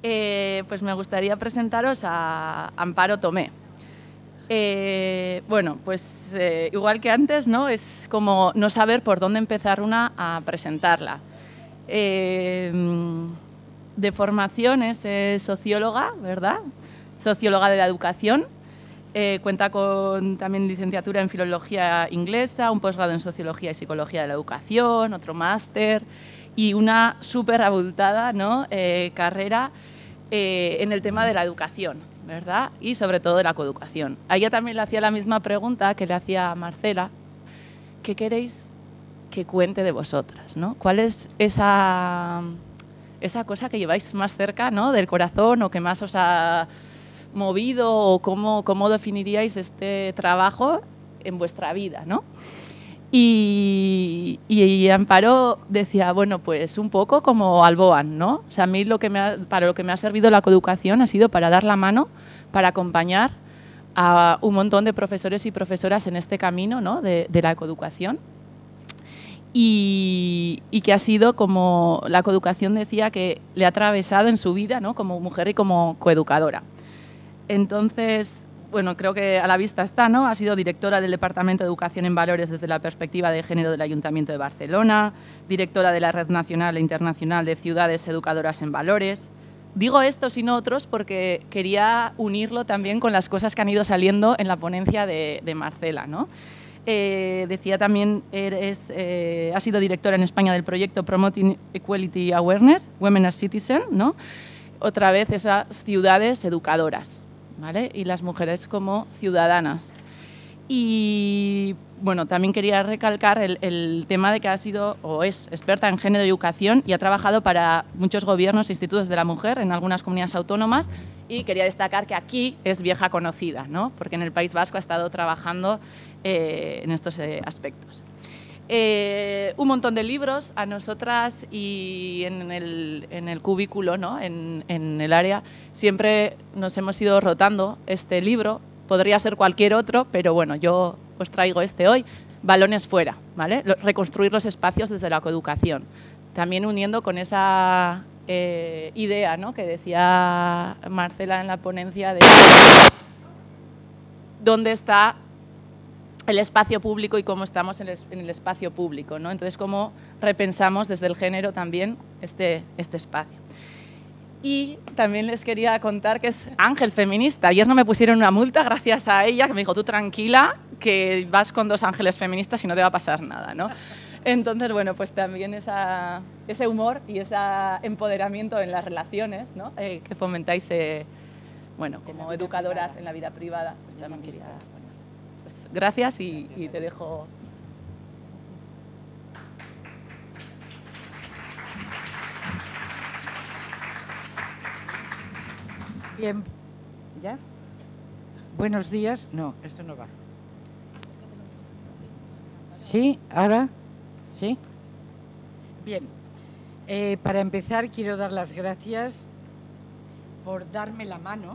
Pues me gustaría presentaros a Amparo Tomé. Bueno, pues igual que antes, ¿no? Es como no saber por dónde empezar una a presentarla. De formación es socióloga, ¿verdad? Socióloga de la educación. Cuenta con también licenciatura en Filología Inglesa, un posgrado en Sociología y Psicología de la Educación, otro máster y una súper abultada, ¿no? Carrera en el tema de la educación, ¿verdad? Y sobre todo de la coeducación. A ella también le hacía la misma pregunta que le hacía a Marcela. ¿Qué queréis que cuente de vosotras, ¿no? ¿Cuál es esa cosa que lleváis más cerca, ¿no? Del corazón o que más os ha movido, o cómo definiríais este trabajo en vuestra vida, ¿no? Y Amparo decía, bueno, pues un poco como Alboan, ¿no? O sea, a mí para lo que me ha servido la coeducación ha sido para dar la mano, para acompañar a un montón de profesores y profesoras en este camino, ¿no? de la coeducación. Y que ha sido como la coeducación, decía, que le ha atravesado en su vida, ¿no? Como mujer y como coeducadora. Entonces, bueno, creo que a la vista está, ¿no? Ha sido directora del Departamento de Educación en Valores desde la perspectiva de género del Ayuntamiento de Barcelona, directora de la Red Nacional e Internacional de Ciudades Educadoras en Valores. Digo estos y no otros porque quería unirlo también con las cosas que han ido saliendo en la ponencia de Marcela, ¿no? Decía también, ha sido directora en España del proyecto Promoting Equality Awareness, Women as Citizen, ¿no? Otra vez esas ciudades educadoras, ¿vale? Y las mujeres como ciudadanas. Y bueno, también quería recalcar el tema de que ha sido o es experta en género y educación y ha trabajado para muchos gobiernos e institutos de la mujer en algunas comunidades autónomas, y quería destacar que aquí es vieja conocida, ¿no? Porque en el País Vasco ha estado trabajando en estos aspectos. Un montón de libros a nosotras, y en el cubículo, ¿no? en el área, siempre nos hemos ido rotando este libro. Podría ser cualquier otro, pero bueno, yo os traigo este hoy, Balones fuera, ¿vale? Reconstruir los espacios desde la coeducación. También uniendo con esa idea, ¿no? Que decía Marcela en la ponencia de dónde está el espacio público y cómo estamos en el espacio público, ¿no? Entonces, cómo repensamos desde el género también este espacio. Y también les quería contar que es ángel feminista. Ayer no me pusieron una multa gracias a ella, que me dijo, tú tranquila, que vas con 2 ángeles feministas y no te va a pasar nada, ¿no? Entonces, bueno, pues también ese humor y ese empoderamiento en las relaciones, ¿no? Que fomentáis, bueno, como educadoras en la vida privada, pues también quería... Bueno, pues gracias y te dejo... Bien, ¿ya? Buenos días. No, esto no va. ¿Sí? ¿Ahora? ¿Sí? Bien. Para empezar, quiero dar las gracias por darme la mano,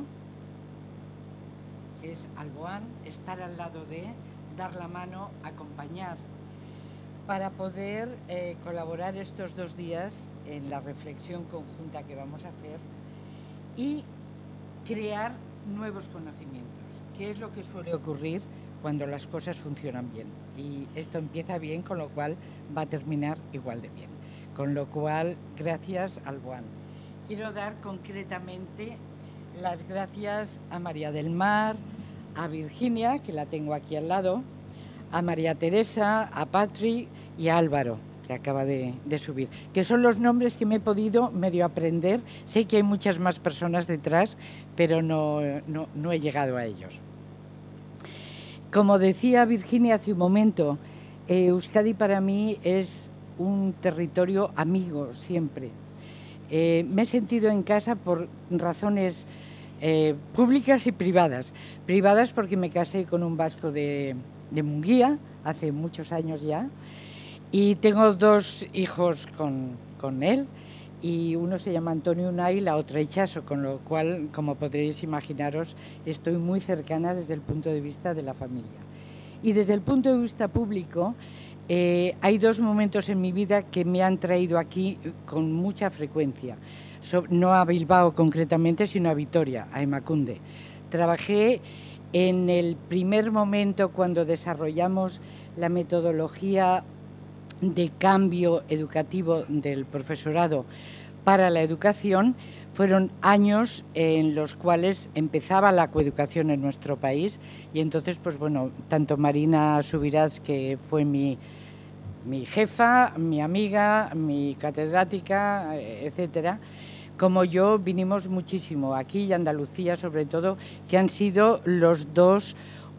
que es Alboan, estar al lado de, dar la mano, acompañar, para poder colaborar estos 2 días en la reflexión conjunta que vamos a hacer y crear nuevos conocimientos, que es lo que suele ocurrir cuando las cosas funcionan bien. Y esto empieza bien, con lo cual va a terminar igual de bien. Con lo cual, gracias, Alboan. Quiero dar concretamente las gracias a María del Mar, a Virginia, que la tengo aquí al lado, a María Teresa, a Patri y a Álvaro, que acaba de subir, que son los nombres que me he podido medio aprender. Sé que hay muchas más personas detrás, pero no he llegado a ellos. Como decía Virginia hace un momento, Euskadi para mí es un territorio amigo siempre. Me he sentido en casa por razones públicas y privadas. Privadas porque me casé con un vasco de Munguía hace muchos años ya, y tengo 2 hijos con él, y uno se llama Antonio Unai y la otra Itxaso, con lo cual, como podréis imaginaros, estoy muy cercana desde el punto de vista de la familia. Y desde el punto de vista público, hay 2 momentos en mi vida que me han traído aquí con mucha frecuencia. no a Bilbao concretamente, sino a Vitoria, a Emakunde. Trabajé en el primer momento cuando desarrollamos la metodología de cambio educativo del profesorado para la educación. Fueron años en los cuales empezaba la coeducación en nuestro país y entonces, pues bueno, tanto Marina Subirats, que fue mi jefa, mi amiga, mi catedrática, etcétera, como yo, vinimos muchísimo aquí y Andalucía sobre todo, que han sido las dos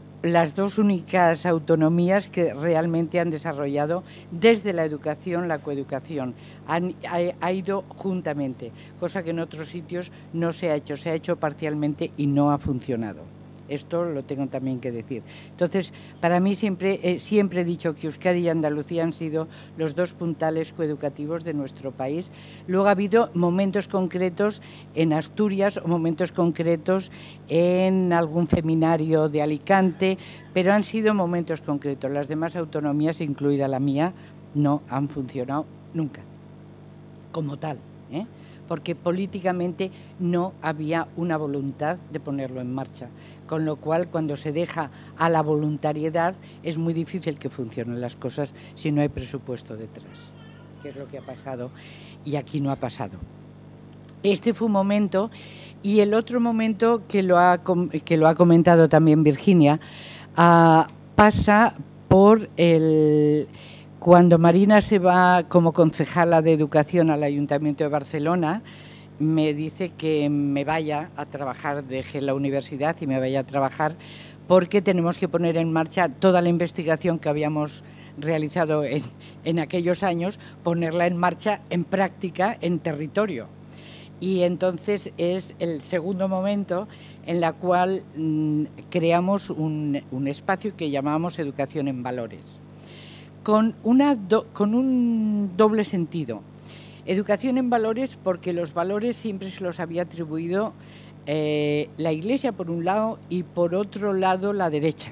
únicas autonomías que realmente han desarrollado desde la educación, la coeducación. Ha ido juntamente, cosa que en otros sitios no se ha hecho parcialmente y no ha funcionado. Esto lo tengo también que decir. Entonces, para mí siempre he dicho que Euskadi y Andalucía han sido los dos puntales coeducativos de nuestro país. Luego ha habido momentos concretos en Asturias o momentos concretos en algún seminario de Alicante, pero han sido momentos concretos. Las demás autonomías, incluida la mía, no han funcionado nunca como tal, porque políticamente no había una voluntad de ponerlo en marcha. Con lo cual, cuando se deja a la voluntariedad, es muy difícil que funcionen las cosas si no hay presupuesto detrás, que es lo que ha pasado, y aquí no ha pasado. Este fue un momento, y el otro momento que lo ha comentado también Virginia, pasa por cuando Marina se va como concejala de Educación al Ayuntamiento de Barcelona. Me dice que me vaya a trabajar, deje la universidad y me vaya a trabajar porque tenemos que poner en marcha toda la investigación que habíamos realizado en aquellos años, ponerla en marcha en práctica en territorio. Y entonces es el segundo momento en el cual creamos un espacio que llamamos Educación en Valores, con un doble sentido. Educación en valores, porque los valores siempre se los había atribuido la Iglesia por un lado y por otro lado la derecha.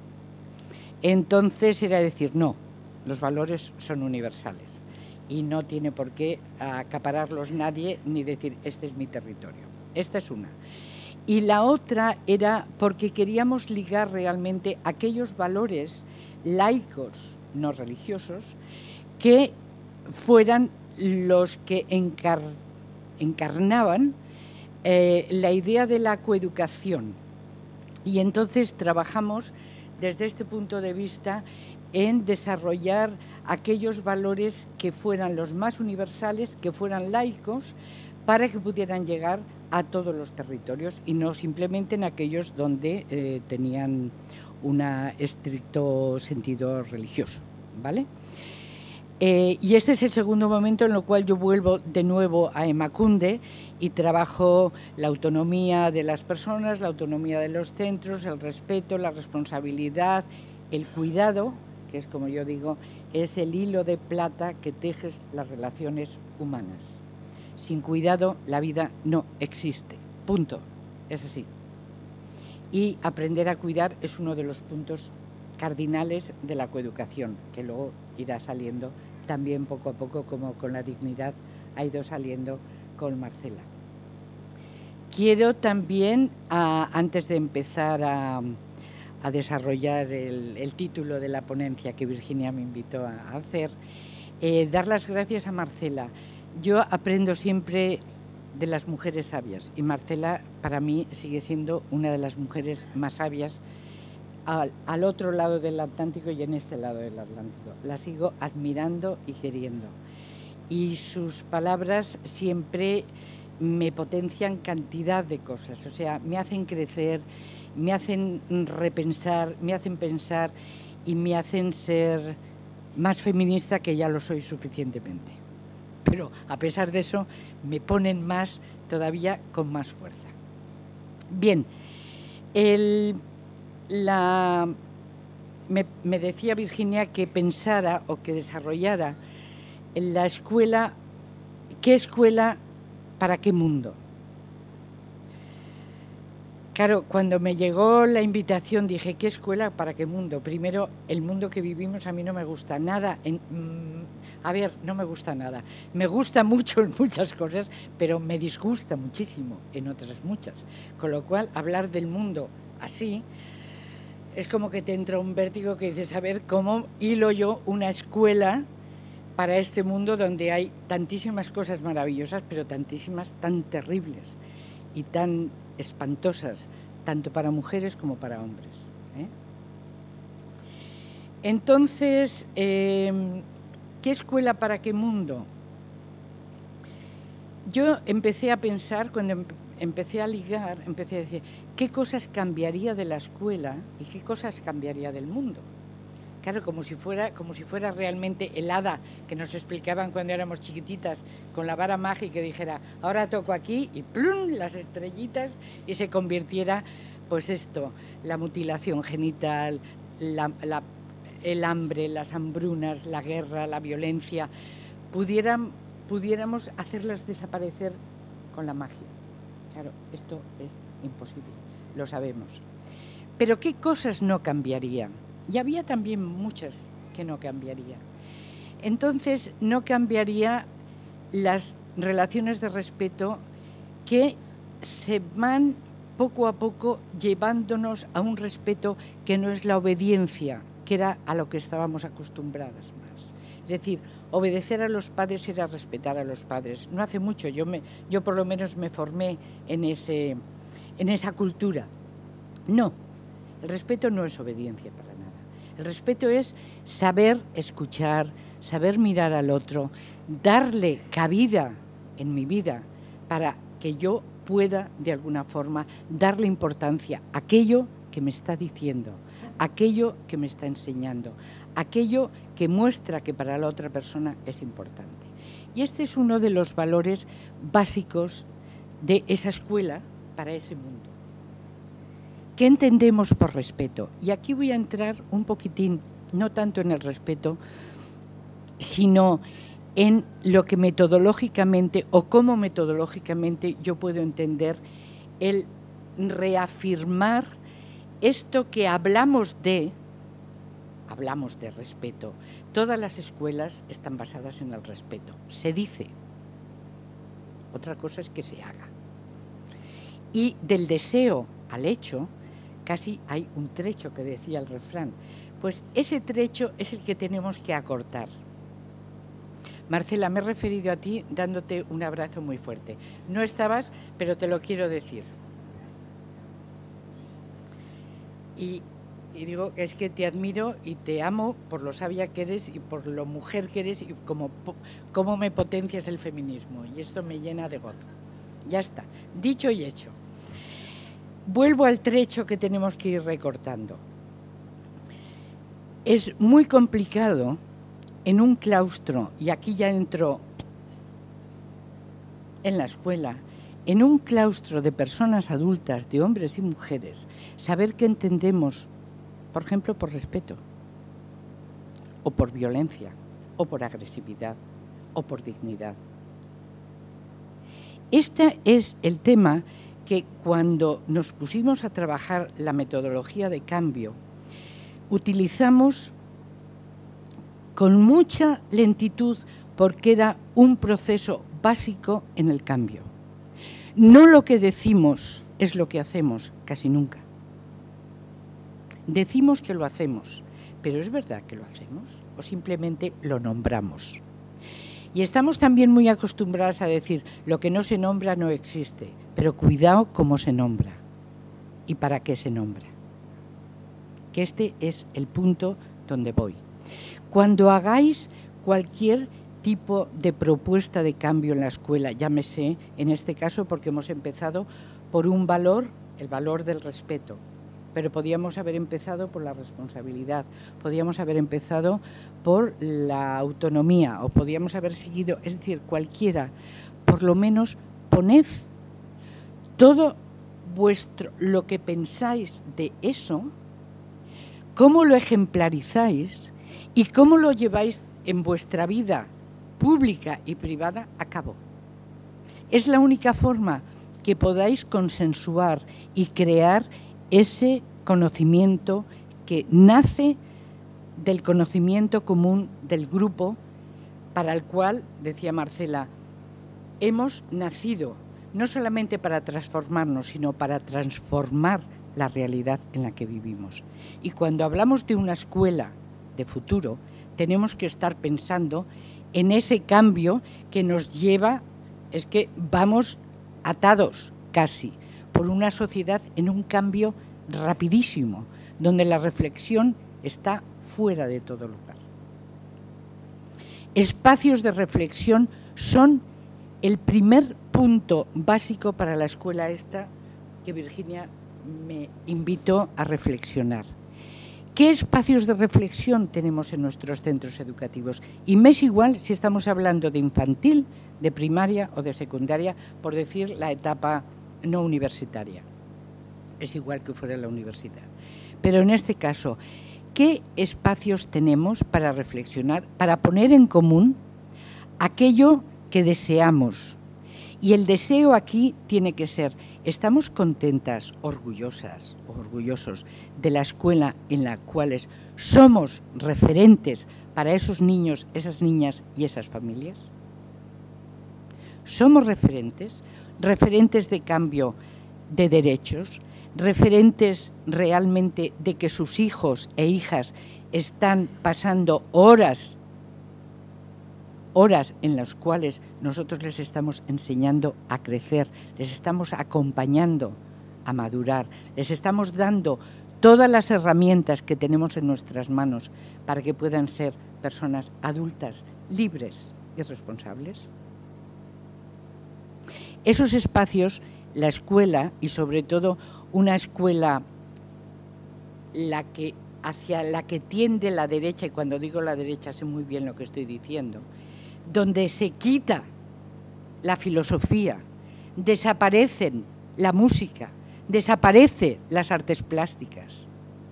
Entonces era decir, no, los valores son universales y no tiene por qué acapararlos nadie ni decir, este es mi territorio. Esta es una. Y la otra era porque queríamos ligar realmente aquellos valores laicos, no religiosos, que fueran los que encarnaban la idea de la coeducación. Y entonces trabajamos desde este punto de vista en desarrollar aquellos valores que fueran los más universales, que fueran laicos, para que pudieran llegar a todos los territorios y no simplemente en aquellos donde tenían un estricto sentido religioso, ¿vale? Y este es el segundo momento en el cual yo vuelvo de nuevo a Emakunde y trabajo la autonomía de las personas, la autonomía de los centros, el respeto, la responsabilidad, el cuidado, que es, como yo digo, es el hilo de plata que teje las relaciones humanas. Sin cuidado la vida no existe, punto, es así. Y aprender a cuidar es uno de los puntos cardinales de la coeducación, que luego irá saliendo también poco a poco, como con la dignidad ha ido saliendo con Marcela. Quiero también, antes de empezar a desarrollar el título de la ponencia que Virginia me invitó a hacer, dar las gracias a Marcela. Yo aprendo siempre de las mujeres sabias y Marcela para mí sigue siendo una de las mujeres más sabias al otro lado del Atlántico y en este lado del Atlántico. La sigo admirando y queriendo. Y sus palabras siempre me potencian cantidad de cosas, o sea, me hacen crecer, me hacen repensar, me hacen pensar y me hacen ser más feminista, que ya lo soy suficientemente. Pero a pesar de eso, me ponen más, todavía con más fuerza. Bien, me decía Virginia que pensara o que desarrollara en la escuela, ¿qué escuela para qué mundo? Claro, cuando me llegó la invitación dije, ¿qué escuela para qué mundo? Primero, el mundo que vivimos a mí no me gusta nada, A ver, no me gusta nada. Me gusta mucho en muchas cosas, pero me disgusta muchísimo en otras muchas. Con lo cual, hablar del mundo así es como que te entra un vértigo que dices, a ver, ¿cómo hilo yo una escuela para este mundo donde hay tantísimas cosas maravillosas, pero tantísimas tan terribles y tan espantosas, tanto para mujeres como para hombres? Entonces, ¿qué escuela para qué mundo? Yo empecé a pensar, cuando empecé a ligar, empecé a decir, ¿qué cosas cambiaría de la escuela y qué cosas cambiaría del mundo? Claro, como si fuera realmente el hada que nos explicaban cuando éramos chiquititas, con la vara mágica que dijera, ahora toco aquí y ¡plum!, las estrellitas, y se convirtiera, pues esto, la mutilación genital, el hambre, las hambrunas, la guerra, la violencia, pudiéramos hacerlas desaparecer con la magia. Claro, esto es imposible, lo sabemos. Pero ¿qué cosas no cambiarían? Y había también muchas que no cambiarían. Entonces, no cambiaría las relaciones de respeto que se van poco a poco llevándonos a un respeto que no es la obediencia, que era a lo que estábamos acostumbradas más. Es decir, obedecer a los padres era respetar a los padres. No hace mucho, yo por lo menos me formé en esa cultura. No, el respeto no es obediencia para nada. El respeto es saber escuchar, saber mirar al otro, darle cabida en mi vida para que yo pueda, de alguna forma, darle importancia a aquello que me está diciendo, aquello que me está enseñando, aquello que muestra que para la otra persona es importante. Y este es uno de los valores básicos de esa escuela para ese mundo. ¿Qué entendemos por respeto? Y aquí voy a entrar un poquitín, no tanto en el respeto, sino en lo que metodológicamente o cómo metodológicamente yo puedo entender el reafirmar esto que hablamos de respeto. Todas las escuelas están basadas en el respeto. Se dice. Otra cosa es que se haga. Y del deseo al hecho, casi hay un trecho que decía el refrán. Pues ese trecho es el que tenemos que acortar. Marcela, me he referido a ti dándote un abrazo muy fuerte. No estabas, pero te lo quiero decir. Y digo, es que te admiro y te amo por lo sabia que eres y por lo mujer que eres y cómo me potencias el feminismo. Y esto me llena de gozo. Ya está, dicho y hecho. Vuelvo al trecho que tenemos que ir recortando. Es muy complicado en un claustro, y aquí ya entro en la escuela, en un claustro de personas adultas, de hombres y mujeres, saber qué entendemos, por ejemplo, por respeto, o por violencia, o por agresividad, o por dignidad. Este es el tema que cuando nos pusimos a trabajar la metodología de cambio, utilizamos con mucha lentitud porque era un proceso básico en el cambio. No lo que decimos es lo que hacemos, casi nunca. Decimos que lo hacemos, pero ¿es verdad que lo hacemos? ¿O simplemente lo nombramos? Y estamos también muy acostumbradas a decir, lo que no se nombra no existe, pero cuidado cómo se nombra y para qué se nombra. Que este es el punto donde voy. Cuando hagáis cualquier tipo de propuesta de cambio en la escuela, llámese, en este caso porque hemos empezado por un valor, el valor del respeto, pero podíamos haber empezado por la responsabilidad, podíamos haber empezado por la autonomía o podíamos haber seguido, es decir, cualquiera, por lo menos poned todo lo que pensáis de eso, cómo lo ejemplarizáis y cómo lo lleváis en vuestra vida pública y privada a cabo. Es la única forma que podáis consensuar y crear ese conocimiento que nace del conocimiento común del grupo para el cual, decía Marcela, hemos nacido no solamente para transformarnos, sino para transformar la realidad en la que vivimos. Y cuando hablamos de una escuela de futuro, tenemos que estar pensando en ese cambio que nos lleva, es que vamos atados casi por una sociedad en un cambio rapidísimo, donde la reflexión está fuera de todo lugar. Espacios de reflexión son el primer punto básico para la escuela esta que Virginia me invitó a reflexionar. ¿Qué espacios de reflexión tenemos en nuestros centros educativos? Y me es igual si estamos hablando de infantil, de primaria o de secundaria, por decir la etapa no universitaria. Es igual que fuera la universidad. Pero en este caso, ¿qué espacios tenemos para reflexionar, para poner en común aquello que deseamos? Y el deseo aquí tiene que ser, ¿estamos contentas, orgullosas o orgullosos de la escuela en la cual somos referentes para esos niños, esas niñas y esas familias? ¿Somos referentes? ¿Referentes de cambio de derechos? ¿Referentes realmente de que sus hijos e hijas están pasando horas en las cuales nosotros les estamos enseñando a crecer, les estamos acompañando a madurar, les estamos dando todas las herramientas que tenemos en nuestras manos para que puedan ser personas adultas, libres y responsables? Esos espacios, la escuela, y sobre todo una escuela hacia la que tiende la derecha, y cuando digo la derecha sé muy bien lo que estoy diciendo, donde se quita la filosofía, desaparecen la música, desaparecen las artes plásticas.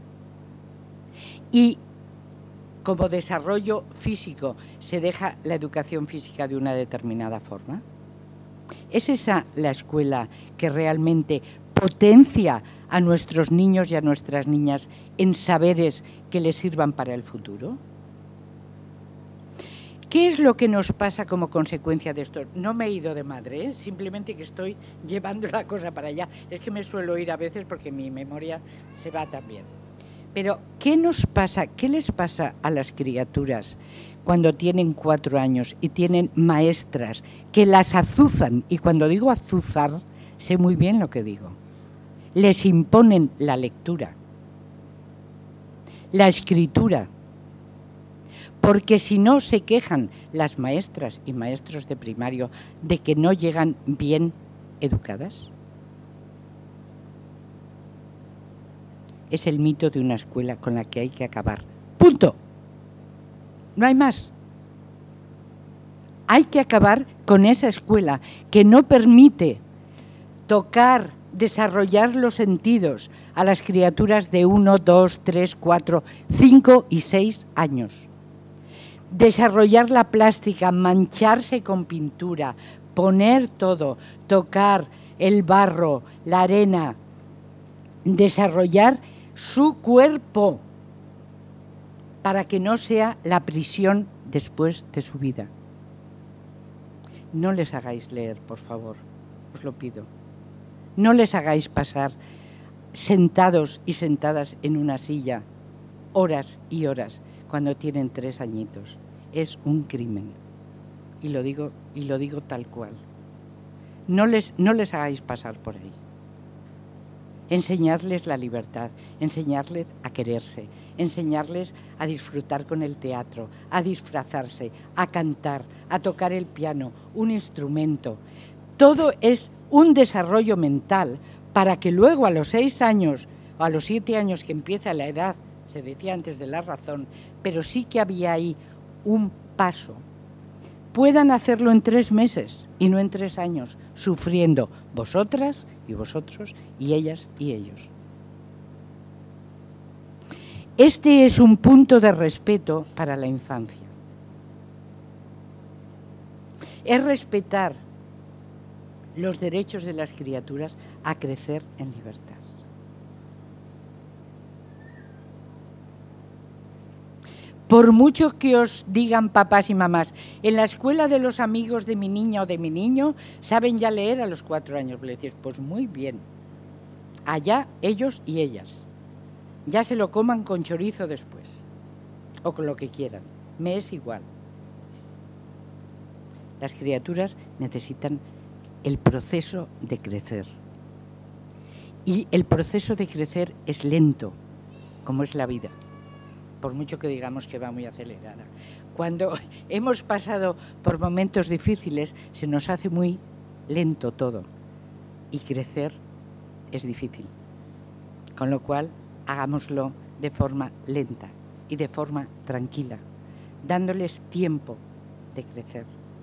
Y como desarrollo físico se deja la educación física de una determinada forma. ¿Es esa la escuela que realmente potencia a nuestros niños y a nuestras niñas en saberes que les sirvan para el futuro? ¿Qué es lo que nos pasa como consecuencia de esto? No me he ido de madre, simplemente que estoy llevando la cosa para allá. Es que me suelo ir a veces porque mi memoria se va también. Pero, ¿qué nos pasa? ¿Qué les pasa a las criaturas cuando tienen 4 años y tienen maestras que las azuzan? Y cuando digo azuzar, sé muy bien lo que digo. Les imponen la lectura, la escritura, porque si no se quejan las maestras y maestros de primario de que no llegan bien educadas. Es el mito de una escuela con la que hay que acabar. ¡Punto! No hay más. Hay que acabar con esa escuela que no permite tocar, desarrollar los sentidos a las criaturas de 1, 2, 3, 4, 5 y 6 años. Desarrollar la plástica, mancharse con pintura, poner todo, tocar el barro, la arena, desarrollar su cuerpo para que no sea la prisión después de su vida. No les hagáis leer, por favor, os lo pido. No les hagáis pasar sentados y sentadas en una silla horas y horas cuando tienen 3 añitos. Es un crimen. Y lo digo tal cual. No les hagáis pasar por ahí. Enseñarles la libertad, enseñarles a quererse, enseñarles a disfrutar con el teatro, a disfrazarse, a cantar, a tocar el piano, un instrumento. Todo es un desarrollo mental para que luego a los 6 años o a los 7 años que empieza la edad, se decía antes de la razón, pero sí que había ahí un paso, puedan hacerlo en 3 meses y no en 3 años, sufriendo vosotras y vosotros y ellas y ellos. Este es un punto de respeto para la infancia. Es respetar los derechos de las criaturas a crecer en libertad. Por mucho que os digan papás y mamás, en la escuela de los amigos de mi niña o de mi niño saben ya leer a los 4 años. Le decís, pues muy bien, allá ellos y ellas. Ya se lo coman con chorizo después, o con lo que quieran, me es igual. Las criaturas necesitan el proceso de crecer. Y el proceso de crecer es lento, como es la vida, por mucho que digamos que va muy acelerada. Cuando hemos pasado por momentos difíciles, se nos hace muy lento todo. Y crecer es difícil. Con lo cual, hagámoslo de forma lenta y de forma tranquila, dándoles tiempo de crecer.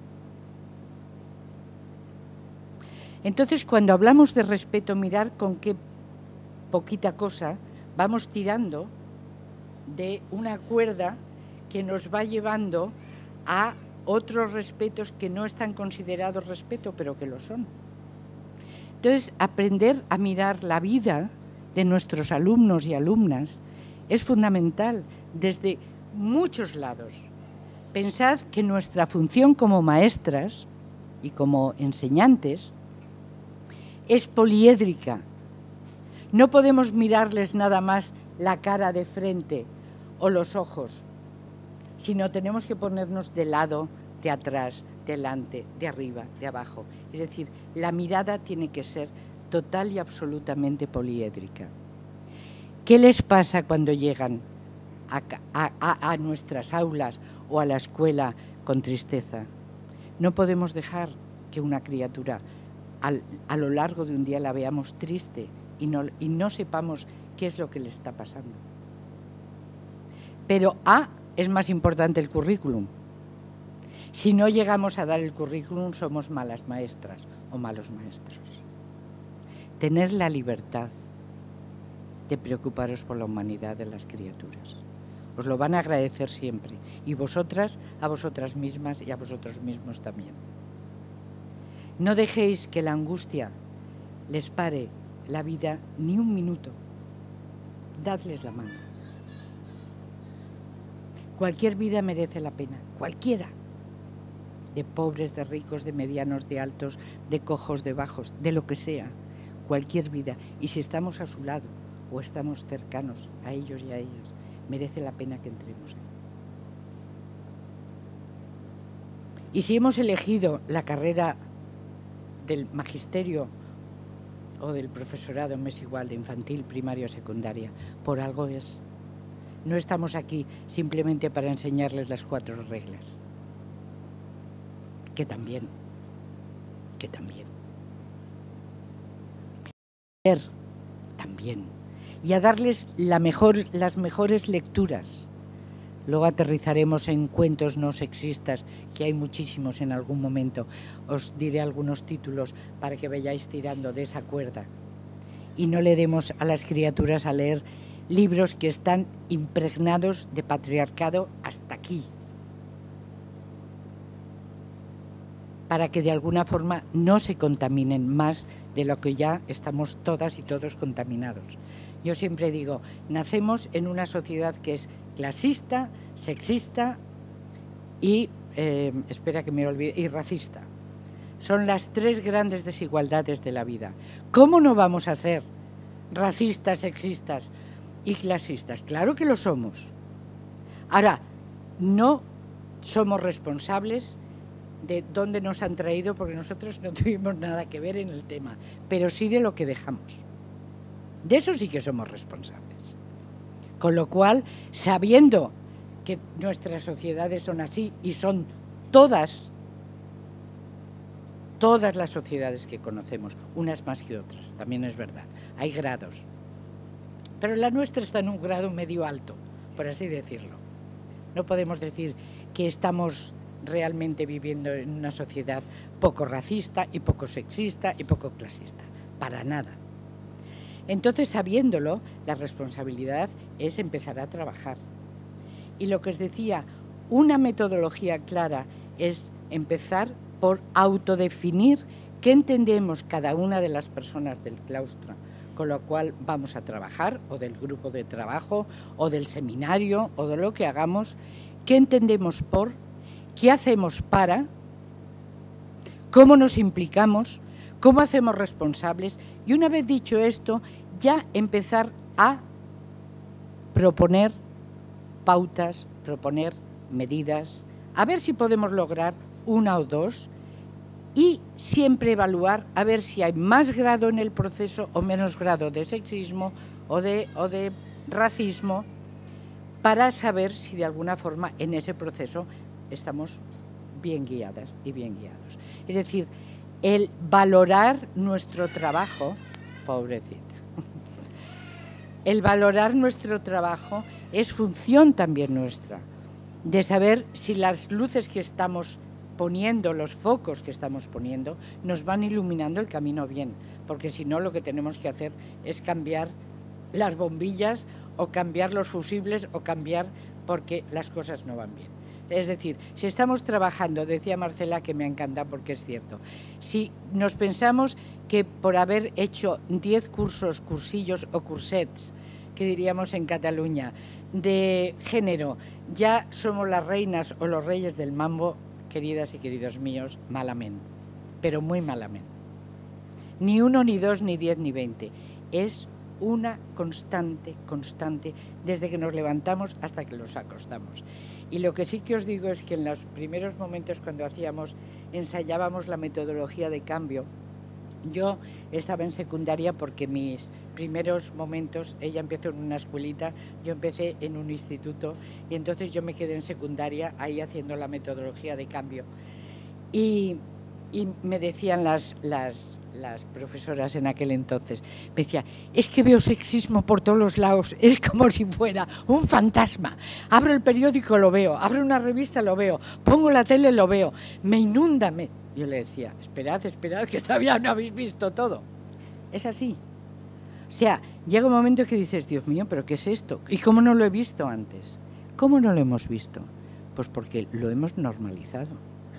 Entonces, cuando hablamos de respeto, mirar con qué poquita cosa vamos tirando de una cuerda que nos va llevando a otros respetos que no están considerados respeto, pero que lo son. Entonces, aprender a mirar la vida de nuestros alumnos y alumnas es fundamental desde muchos lados. Pensad que nuestra función como maestras y como enseñantes es poliédrica. No podemos mirarles nada más la cara de frente o los ojos, sino tenemos que ponernos de lado, de atrás, delante, de arriba, de abajo. Es decir, la mirada tiene que ser total y absolutamente poliédrica. ¿Qué les pasa cuando llegan a nuestras aulas o a la escuela con tristeza? No podemos dejar que una criatura a lo largo de un día la veamos triste y no sepamos qué es lo que le está pasando. Pero es más importante el currículum. Si no llegamos a dar el currículum, somos malas maestras o malos maestros. Tener la libertad de preocuparos por la humanidad de las criaturas. Os lo van a agradecer siempre. Y vosotras, a vosotras mismas y a vosotros mismos también. No dejéis que la angustia les pare la vida ni un minuto. Dadles la mano. Cualquier vida merece la pena, cualquiera. De pobres, de ricos, de medianos, de altos, de cojos, de bajos, de lo que sea. Cualquier vida. Y si estamos a su lado o estamos cercanos a ellos y a ellas, merece la pena que entremos ahí. Y si hemos elegido la carrera del magisterio o del profesorado, me es igual, de infantil, primaria o secundaria, por algo es. No estamos aquí simplemente para enseñarles las 4 reglas. Que también. También. Y a darles las mejores lecturas. Luego aterrizaremos en cuentos no sexistas, que hay muchísimos en algún momento. Os diré algunos títulos para que vayáis tirando de esa cuerda. Y no le demos a las criaturas a leer libros que están impregnados de patriarcado hasta aquí. Para que de alguna forma no se contaminen más de lo que ya estamos todas y todos contaminados. Yo siempre digo, nacemos en una sociedad que es clasista, sexista y, y racista. Son las 3 grandes desigualdades de la vida. ¿Cómo no vamos a ser racistas, sexistas y clasistas? Claro que lo somos. Ahora, no somos responsables de dónde nos han traído, porque nosotros no tuvimos nada que ver en el tema, pero sí de lo que dejamos. De eso sí que somos responsables. Con lo cual, sabiendo que nuestras sociedades son así, y son todas las sociedades que conocemos, unas más que otras, también es verdad, hay grados. Pero la nuestra está en un grado medio alto, por así decirlo. No podemos decir que estamos realmente viviendo en una sociedad poco racista y poco sexista y poco clasista, para nada. Entonces, sabiéndolo, la responsabilidad es empezar a trabajar. Y lo que os decía, una metodología clara es empezar por autodefinir qué entendemos cada una de las personas del claustro con lo cual vamos a trabajar, o del grupo de trabajo, o del seminario, o de lo que hagamos, qué entendemos por, qué hacemos para, cómo nos implicamos, cómo hacemos responsables, y una vez dicho esto, ya empezar a proponer pautas, proponer medidas, a ver si podemos lograr una o dos, y siempre evaluar a ver si hay más grado en el proceso o menos grado de sexismo o de racismo, para saber si de alguna forma en ese proceso estamos bien guiadas y bien guiados. Es decir, el valorar nuestro trabajo, pobrecita, el valorar nuestro trabajo es función también nuestra, de saber si las luces que estamos poniendo, los focos que estamos poniendo, nos van iluminando el camino bien, porque si no lo que tenemos que hacer es cambiar las bombillas o cambiar los fusibles o cambiar porque las cosas no van bien. Es decir, si estamos trabajando, decía Marcela, que me encanta porque es cierto, si nos pensamos que por haber hecho 10 cursos, cursillos o cursets, que diríamos en Cataluña, de género, ya somos las reinas o los reyes del mambo, queridas y queridos míos, malamente, pero muy malamente. Ni 1, ni 2, ni 10, ni 20. Es una constante, desde que nos levantamos hasta que nos acostamos. Y lo que sí que os digo es que en los primeros momentos cuando ensayábamos la metodología de cambio, yo estaba en secundaria porque mis primeros momentos, ella empezó en una escuelita, yo empecé en un instituto y entonces yo me quedé en secundaria ahí haciendo la metodología de cambio. Y me decían las profesoras en aquel entonces, me decía, es que veo sexismo por todos los lados, es como si fuera un fantasma. Abro el periódico, lo veo, abro una revista, lo veo, pongo la tele, lo veo, me inunda. Yo le decía, esperad, que todavía no habéis visto todo. Es así. O sea, llega un momento que dices, Dios mío, ¿pero qué es esto? ¿Y cómo no lo he visto antes? ¿Cómo no lo hemos visto? Pues porque lo hemos normalizado.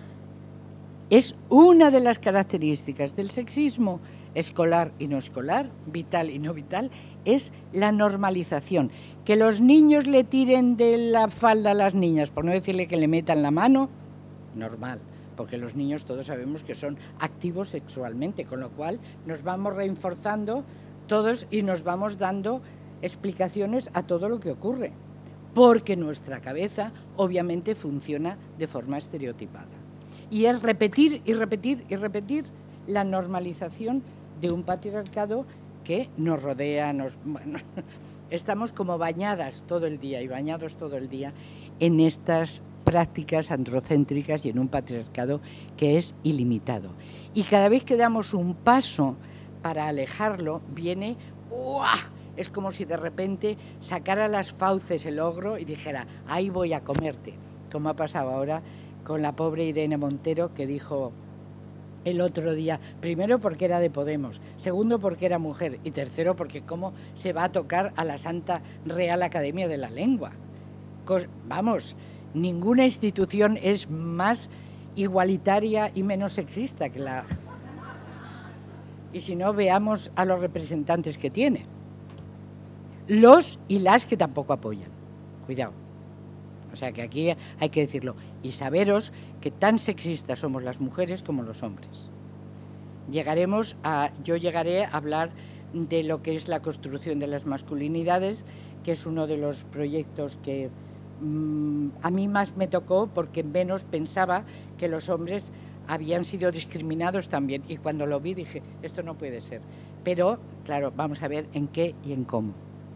Es una de las características del sexismo escolar y no escolar, vital y no vital, es la normalización. Que los niños le tiren de la falda a las niñas, por no decirle que le metan la mano, normal, porque los niños todos sabemos que son activos sexualmente, con lo cual nos vamos reforzando todos y nos vamos dando explicaciones a todo lo que ocurre, porque nuestra cabeza obviamente funciona de forma estereotipada. Y es repetir y repetir y repetir la normalización de un patriarcado que nos rodea, bueno, estamos como bañadas todo el día y bañados todo el día en estas prácticas androcéntricas y en un patriarcado que es ilimitado. Y cada vez que damos un paso para alejarlo, viene, ¡uah!, es como si de repente sacara las fauces el ogro y dijera, ahí voy a comerte, como ha pasado ahora con la pobre Irene Montero, que dijo el otro día, primero porque era de Podemos, segundo porque era mujer y tercero porque cómo se va a tocar a la Santa Real Academia de la Lengua. Vamos, ninguna institución es más igualitaria y menos sexista que la... Y si no, veamos a los representantes que tiene. Los y las que tampoco apoyan. Cuidado. O sea que aquí hay que decirlo. Y saberos que tan sexistas somos las mujeres como los hombres. Yo llegaré a hablar de lo que es la construcción de las masculinidades, que es uno de los proyectos que a mí más me tocó, porque menos pensaba que los hombres habían sido discriminados también. Y cuando lo vi dije, esto no puede ser. Pero, claro, vamos a ver en qué y en cómo.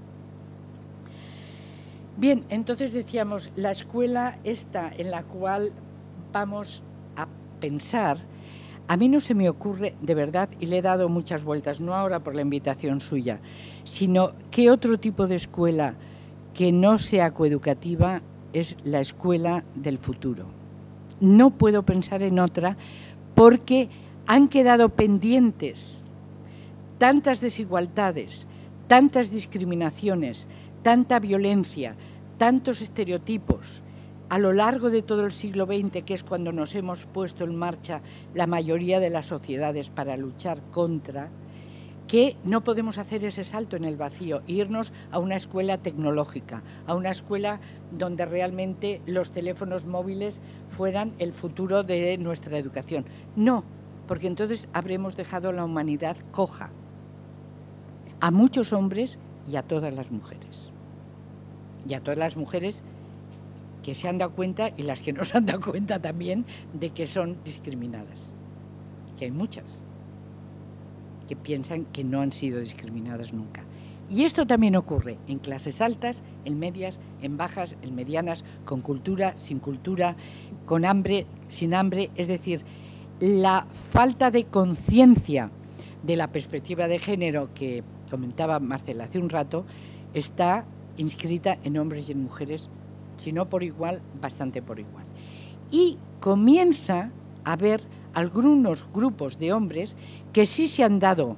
Bien, entonces decíamos, la escuela esta en la cual vamos a pensar, a mí no se me ocurre de verdad, y le he dado muchas vueltas, no ahora por la invitación suya, sino qué otro tipo de escuela que no sea coeducativa es la escuela del futuro. No puedo pensar en otra porque han quedado pendientes tantas desigualdades, tantas discriminaciones, tanta violencia, tantos estereotipos a lo largo de todo el siglo XX, que es cuando nos hemos puesto en marcha la mayoría de las sociedades para luchar contra, que no podemos hacer ese salto en el vacío, irnos a una escuela tecnológica, a una escuela donde realmente los teléfonos móviles fueran el futuro de nuestra educación. No, porque entonces habremos dejado a la humanidad coja, a muchos hombres y a todas las mujeres. Y a todas las mujeres que se han dado cuenta y las que no se han dado cuenta también de que son discriminadas. Que hay muchas que piensan que no han sido discriminadas nunca. Y esto también ocurre en clases altas, en medias, en bajas, en medianas, con cultura, sin cultura, con hambre, sin hambre. Es decir, la falta de conciencia de la perspectiva de género que comentaba Marcela hace un rato está inscrita en hombres y en mujeres, si no por igual, bastante por igual. Y comienza a haber algunos grupos de hombres que sí se han dado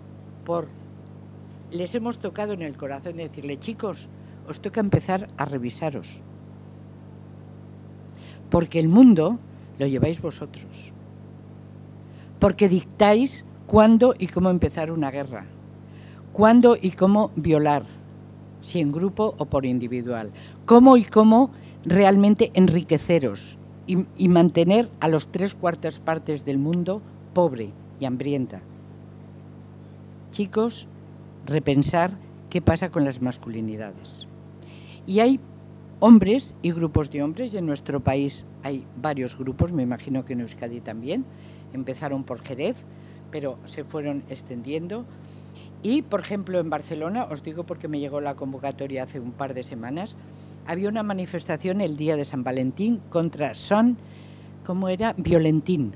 les hemos tocado en el corazón de decirle, chicos, os toca empezar a revisaros. Porque el mundo lo lleváis vosotros. Porque dictáis cuándo y cómo empezar una guerra. Cuándo y cómo violar, si en grupo o por individual. Cómo y cómo realmente enriqueceros y mantener a los 3/4 partes del mundo pobre y hambrienta. Chicos, repensar qué pasa con las masculinidades. Y hay hombres y grupos de hombres, y en nuestro país hay varios grupos, me imagino que en Euskadi también, empezaron por Jerez, pero se fueron extendiendo. Y, por ejemplo, en Barcelona, os digo porque me llegó la convocatoria hace un par de semanas, había una manifestación el día de San Valentín contra ¿cómo era? Violentín.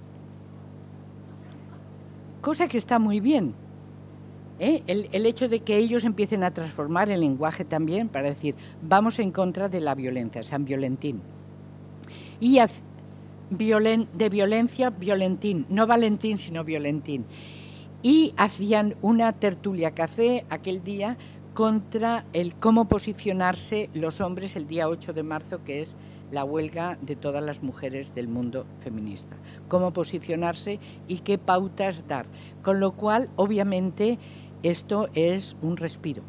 Cosa que está muy bien. El hecho de que ellos empiecen a transformar el lenguaje también para decir, vamos en contra de la violencia, San Violentín. Y de violencia, violentín, no Valentín, sino violentín. Y hacían una tertulia café aquel día contra el cómo posicionarse los hombres el día 8 de marzo, que es la huelga de todas las mujeres del mundo feminista. Cómo posicionarse y qué pautas dar. Con lo cual, obviamente, esto es un respiro.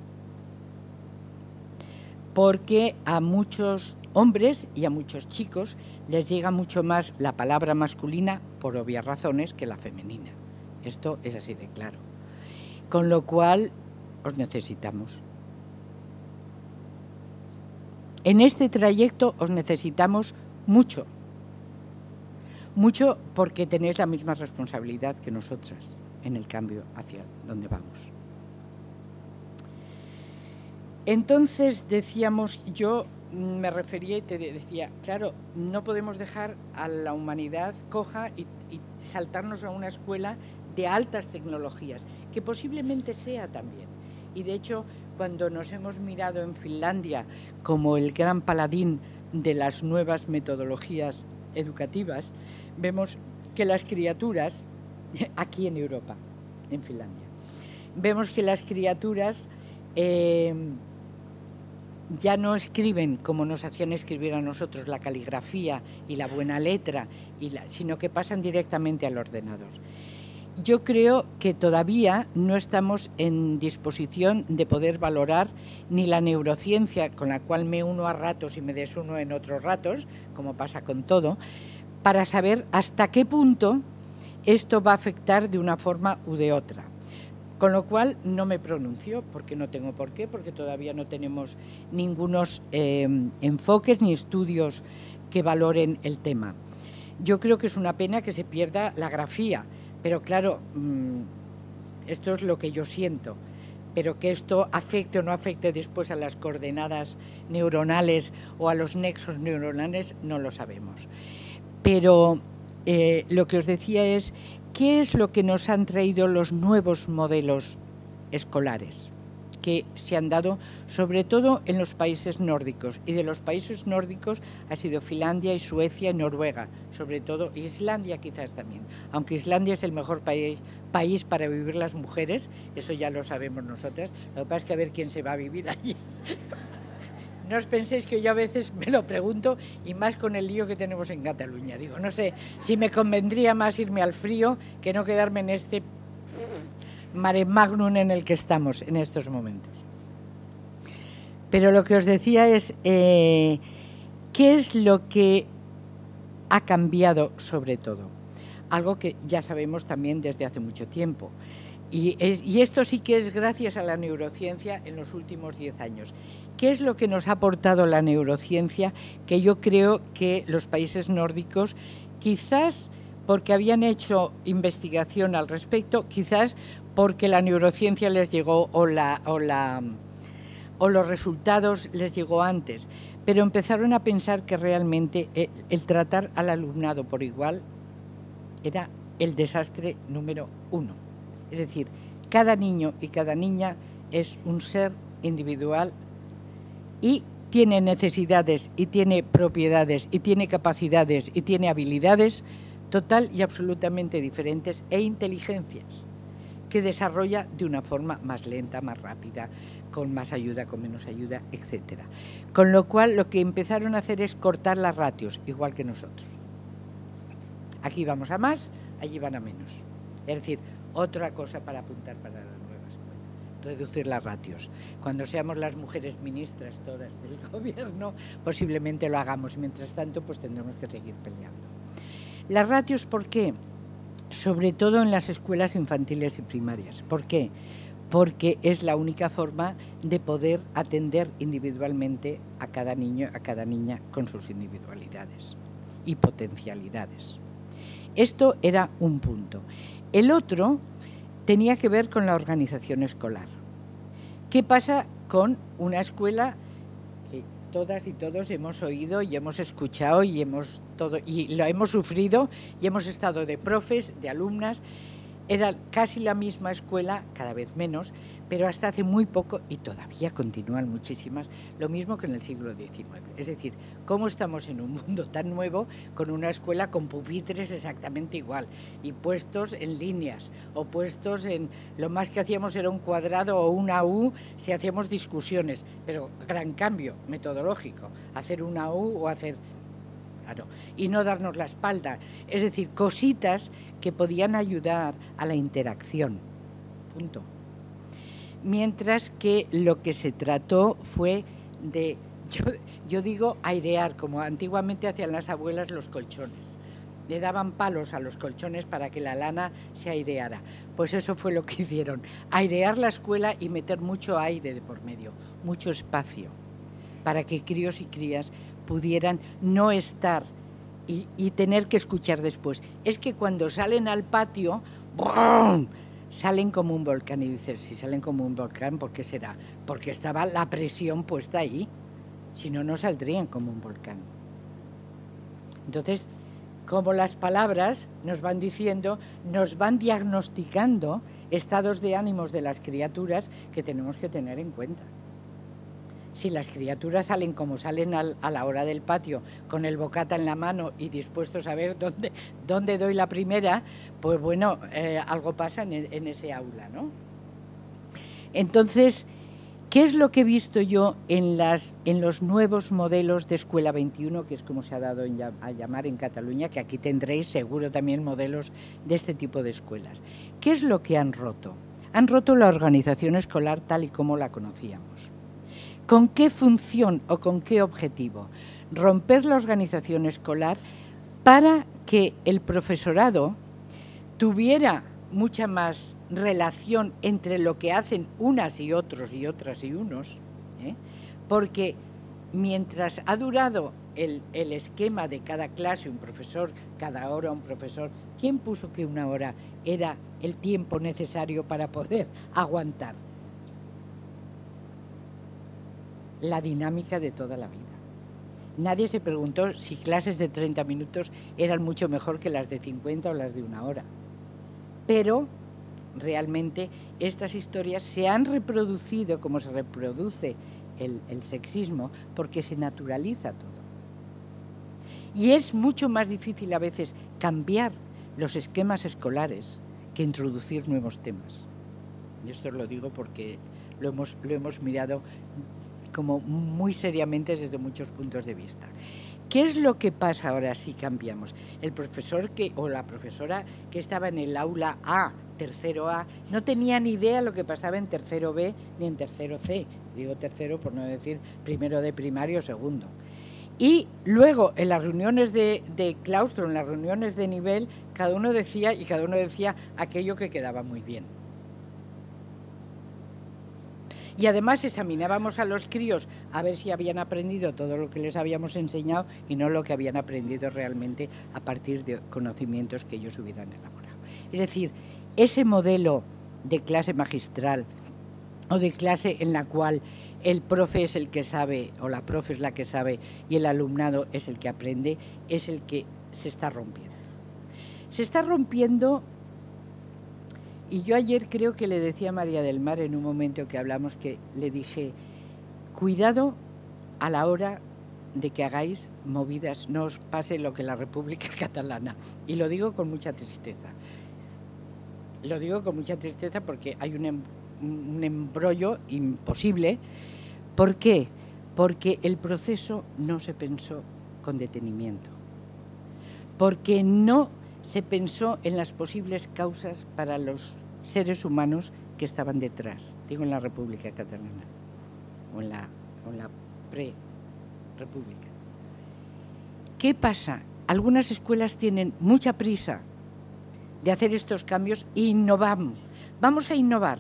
Porque a muchos hombres y a muchos chicos les llega mucho más la palabra masculina, por obvias razones, que la femenina. Esto es así de claro. Con lo cual, os necesitamos. En este trayecto os necesitamos mucho. Mucho porque tenéis la misma responsabilidad que nosotras en el cambio hacia donde vamos. Entonces, decíamos, yo me refería y te decía, claro, no podemos dejar a la humanidad coja y saltarnos a una escuela de altas tecnologías, que posiblemente sea también. Y de hecho, cuando nos hemos mirado en Finlandia como el gran paladín de las nuevas metodologías educativas, vemos que las criaturas, aquí en Europa, en Finlandia, vemos que las criaturas ya no escriben como nos hacían escribir a nosotros la caligrafía y la buena letra, sino que pasan directamente al ordenador. Yo creo que todavía no estamos en disposición de poder valorar ni la neurociencia, con la cual me uno a ratos y me desuno en otros ratos, como pasa con todo, para saber hasta qué punto esto va a afectar de una forma u de otra. Con lo cual no me pronuncio, porque no tengo por qué, porque todavía no tenemos ningunos enfoques ni estudios que valoren el tema. Yo creo que es una pena que se pierda la grafía, pero claro, esto es lo que yo siento, pero que esto afecte o no afecte después a las coordenadas neuronales o a los nexos neuronales, no lo sabemos. Pero lo que os decía es, ¿qué es lo que nos han traído los nuevos modelos escolares que se han dado, sobre todo en los países nórdicos? Y de los países nórdicos ha sido Finlandia y Suecia y Noruega, sobre todo Islandia quizás también. Aunque Islandia es el mejor país para vivir las mujeres, eso ya lo sabemos nosotras. Lo que pasa es que a ver quién se va a vivir allí. No os penséis que yo a veces me lo pregunto, y más con el lío que tenemos en Cataluña. Digo, no sé si me convendría más irme al frío que no quedarme en este mare magnum en el que estamos en estos momentos. Pero lo que os decía es, ¿qué es lo que ha cambiado sobre todo? Algo que ya sabemos también desde hace mucho tiempo. Y esto sí que es gracias a la neurociencia en los últimos 10 años. ¿Qué es lo que nos ha aportado la neurociencia? Que yo creo que los países nórdicos, quizás porque habían hecho investigación al respecto, quizás porque la neurociencia les llegó o los resultados les llegó antes, pero empezaron a pensar que realmente el tratar al alumnado por igual era el desastre número 1. Es decir, cada niño y cada niña es un ser individual y tiene necesidades y tiene propiedades y tiene capacidades y tiene habilidades total y absolutamente diferentes e inteligencias que desarrolla de una forma más lenta, más rápida, con más ayuda, con menos ayuda, etc. Con lo cual, lo que empezaron a hacer es cortar las ratios, igual que nosotros. Aquí vamos a más, allí van a menos. Es decir, otra cosa para apuntar para la nueva escuela, reducir las ratios. Cuando seamos las mujeres ministras todas del gobierno, posiblemente lo hagamos. Mientras tanto, pues tendremos que seguir peleando. Las ratios, ¿por qué? Sobre todo en las escuelas infantiles y primarias. ¿Por qué? Porque es la única forma de poder atender individualmente a cada niño, a cada niña con sus individualidades y potencialidades. Esto era un punto. El otro tenía que ver con la organización escolar. ¿Qué pasa con una escuela que todas y todos hemos oído y hemos escuchado y lo hemos sufrido y hemos estado de profes, de alumnas? Era casi la misma escuela, cada vez menos, pero hasta hace muy poco, y todavía continúan muchísimas, lo mismo que en el siglo XIX. Es decir, cómo estamos en un mundo tan nuevo con una escuela con pupitres exactamente igual, y puestos en líneas, o puestos en... Lo más que hacíamos era un cuadrado o una U si hacíamos discusiones, pero gran cambio metodológico, hacer una U o hacer... Claro, y no darnos la espalda. Es decir, cositas que podían ayudar a la interacción. Punto. Mientras que lo que se trató fue de, yo digo airear, como antiguamente hacían las abuelas los colchones. Le daban palos a los colchones para que la lana se aireara. Pues eso fue lo que hicieron. Airear la escuela y meter mucho aire de por medio, mucho espacio, para que críos y crías pudieran no estar y tener que escuchar después. Es que cuando salen al patio, ¡brum!, salen como un volcán. Y dices, si salen como un volcán, ¿por qué será? Porque estaba la presión puesta ahí. Si no, no saldrían como un volcán. Entonces, como las palabras nos van diciendo, nos van diagnosticando estados de ánimos de las criaturas que tenemos que tener en cuenta. Si las criaturas salen como salen a la hora del patio, con el bocata en la mano y dispuestos a ver dónde doy la primera, pues bueno, algo pasa en ese aula, ¿no? Entonces, ¿qué es lo que he visto yo en los nuevos modelos de Escuela 21, que es como se ha dado a llamar en Cataluña, que aquí tendréis seguro también modelos de este tipo de escuelas? ¿Qué es lo que han roto? Han roto la organización escolar tal y como la conocíamos. ¿Con qué función o con qué objetivo? Romper la organización escolar para que el profesorado tuviera mucha más relación entre lo que hacen unas y otros y otras y unos, porque mientras ha durado el esquema de cada clase, un profesor, cada hora un profesor, ¿quién puso que una hora era el tiempo necesario para poder aguantar? La dinámica de toda la vida. Nadie se preguntó si clases de 30 minutos eran mucho mejor que las de 50 o las de una hora. Pero realmente estas historias se han reproducido como se reproduce el sexismo, porque se naturaliza todo. Y es mucho más difícil a veces cambiar los esquemas escolares que introducir nuevos temas. Y esto lo digo porque lo hemos mirado como muy seriamente desde muchos puntos de vista. ¿Qué es lo que pasa ahora si cambiamos? El profesor o la profesora que estaba en el aula A, tercero A, no tenía ni idea lo que pasaba en tercero B ni en tercero C. Digo tercero por no decir primero de primario o segundo. Y luego en las reuniones de claustro, en las reuniones de nivel, cada uno decía aquello que quedaba muy bien. Y además examinábamos a los críos a ver si habían aprendido todo lo que les habíamos enseñado y no lo que habían aprendido realmente a partir de conocimientos que ellos hubieran elaborado. Es decir, ese modelo de clase magistral o de clase en la cual el profe es el que sabe o la profe es la que sabe y el alumnado es el que aprende, es el que se está rompiendo. Se está rompiendo. Y yo ayer creo que le decía a María del Mar en un momento que hablamos, que le dije, cuidado a la hora de que hagáis movidas, no os pase lo que la República Catalana. Y lo digo con mucha tristeza. Lo digo con mucha tristeza porque hay un embrollo imposible. ¿Por qué? Porque el proceso no se pensó con detenimiento. Porque no se pensó en las posibles causas para los seres humanos que estaban detrás, digo en la República Catalana o en la pre-república. ¿Qué pasa? Algunas escuelas tienen mucha prisa de hacer estos cambios e innovamos. Vamos a innovar.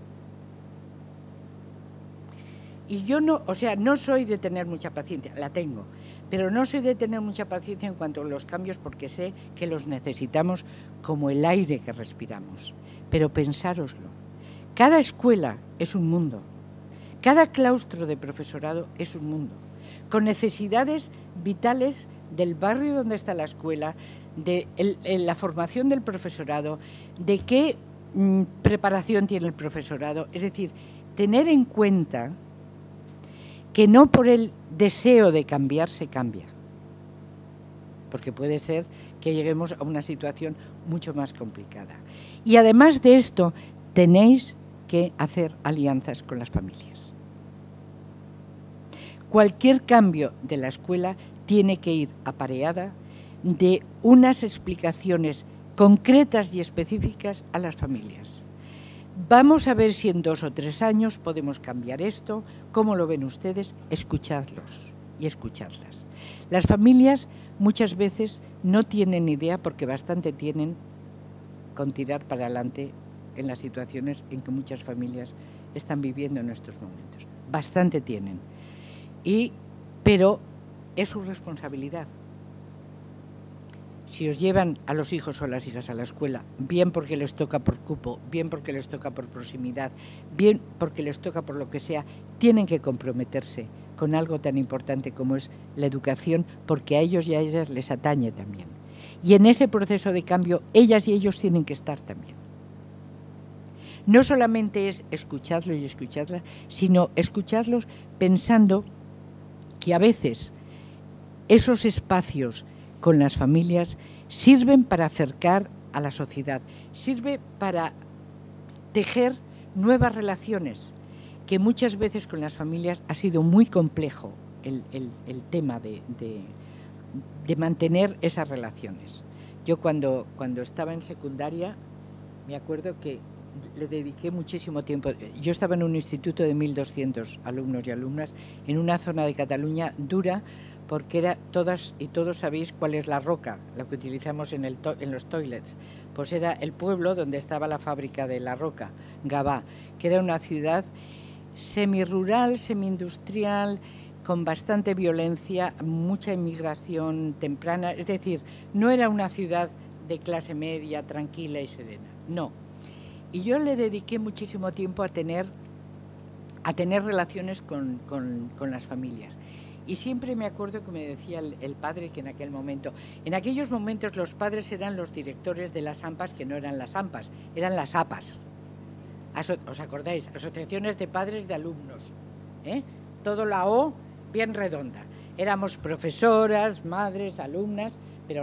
Y yo no soy de tener mucha paciencia, la tengo, pero no soy de tener mucha paciencia en cuanto a los cambios porque sé que los necesitamos como el aire que respiramos. Pero pensároslo, cada escuela es un mundo, cada claustro de profesorado es un mundo, con necesidades vitales del barrio donde está la escuela, de la formación del profesorado, de qué preparación tiene el profesorado. Es decir, tener en cuenta que no por el deseo de cambiar se cambia, porque puede ser que lleguemos a una situación mucho más complicada. Y además de esto, tenéis que hacer alianzas con las familias. Cualquier cambio de la escuela tiene que ir apareada de unas explicaciones concretas y específicas a las familias. Vamos a ver si en 2 o 3 años podemos cambiar esto. ¿Cómo lo ven ustedes? Escuchadlos y escuchadlas. Las familias muchas veces no tienen idea, porque bastante tienen con tirar para adelante en las situaciones en que muchas familias están viviendo en estos momentos. Bastante tienen. Pero es su responsabilidad. Si os llevan a los hijos o a las hijas a la escuela, bien porque les toca por cupo, bien porque les toca por proximidad, bien porque les toca por lo que sea, tienen que comprometerse con algo tan importante como es la educación, porque a ellos y a ellas les atañe también. Y en ese proceso de cambio, ellas y ellos tienen que estar también. No solamente es escucharlos y escucharlas, sino escucharlos pensando que a veces esos espacios con las familias sirven para acercar a la sociedad, sirve para tejer nuevas relaciones, que muchas veces con las familias ha sido muy complejo el tema de mantener esas relaciones. Yo cuando estaba en secundaria, me acuerdo que le dediqué muchísimo tiempo. Yo estaba en un instituto de 1.200 alumnos y alumnas en una zona de Cataluña dura, porque era todas y todos sabéis cuál es la Roca, lo que utilizamos en los toilets. Pues era el pueblo donde estaba la fábrica de la Roca, Gavà, que era una ciudad semirural, semi-industrial, con bastante violencia, mucha inmigración temprana. Es decir, no era una ciudad de clase media, tranquila y serena, no. Y yo le dediqué muchísimo tiempo a tener relaciones con las familias. Y siempre me acuerdo que me decía el padre que en aquellos momentos los padres eran los directores de las AMPAs, que no eran las AMPAs, eran las APAs. ¿Os acordáis? Asociaciones de Padres de Alumnos. Todo la O bien redonda. Éramos profesoras, madres, alumnas, pero no,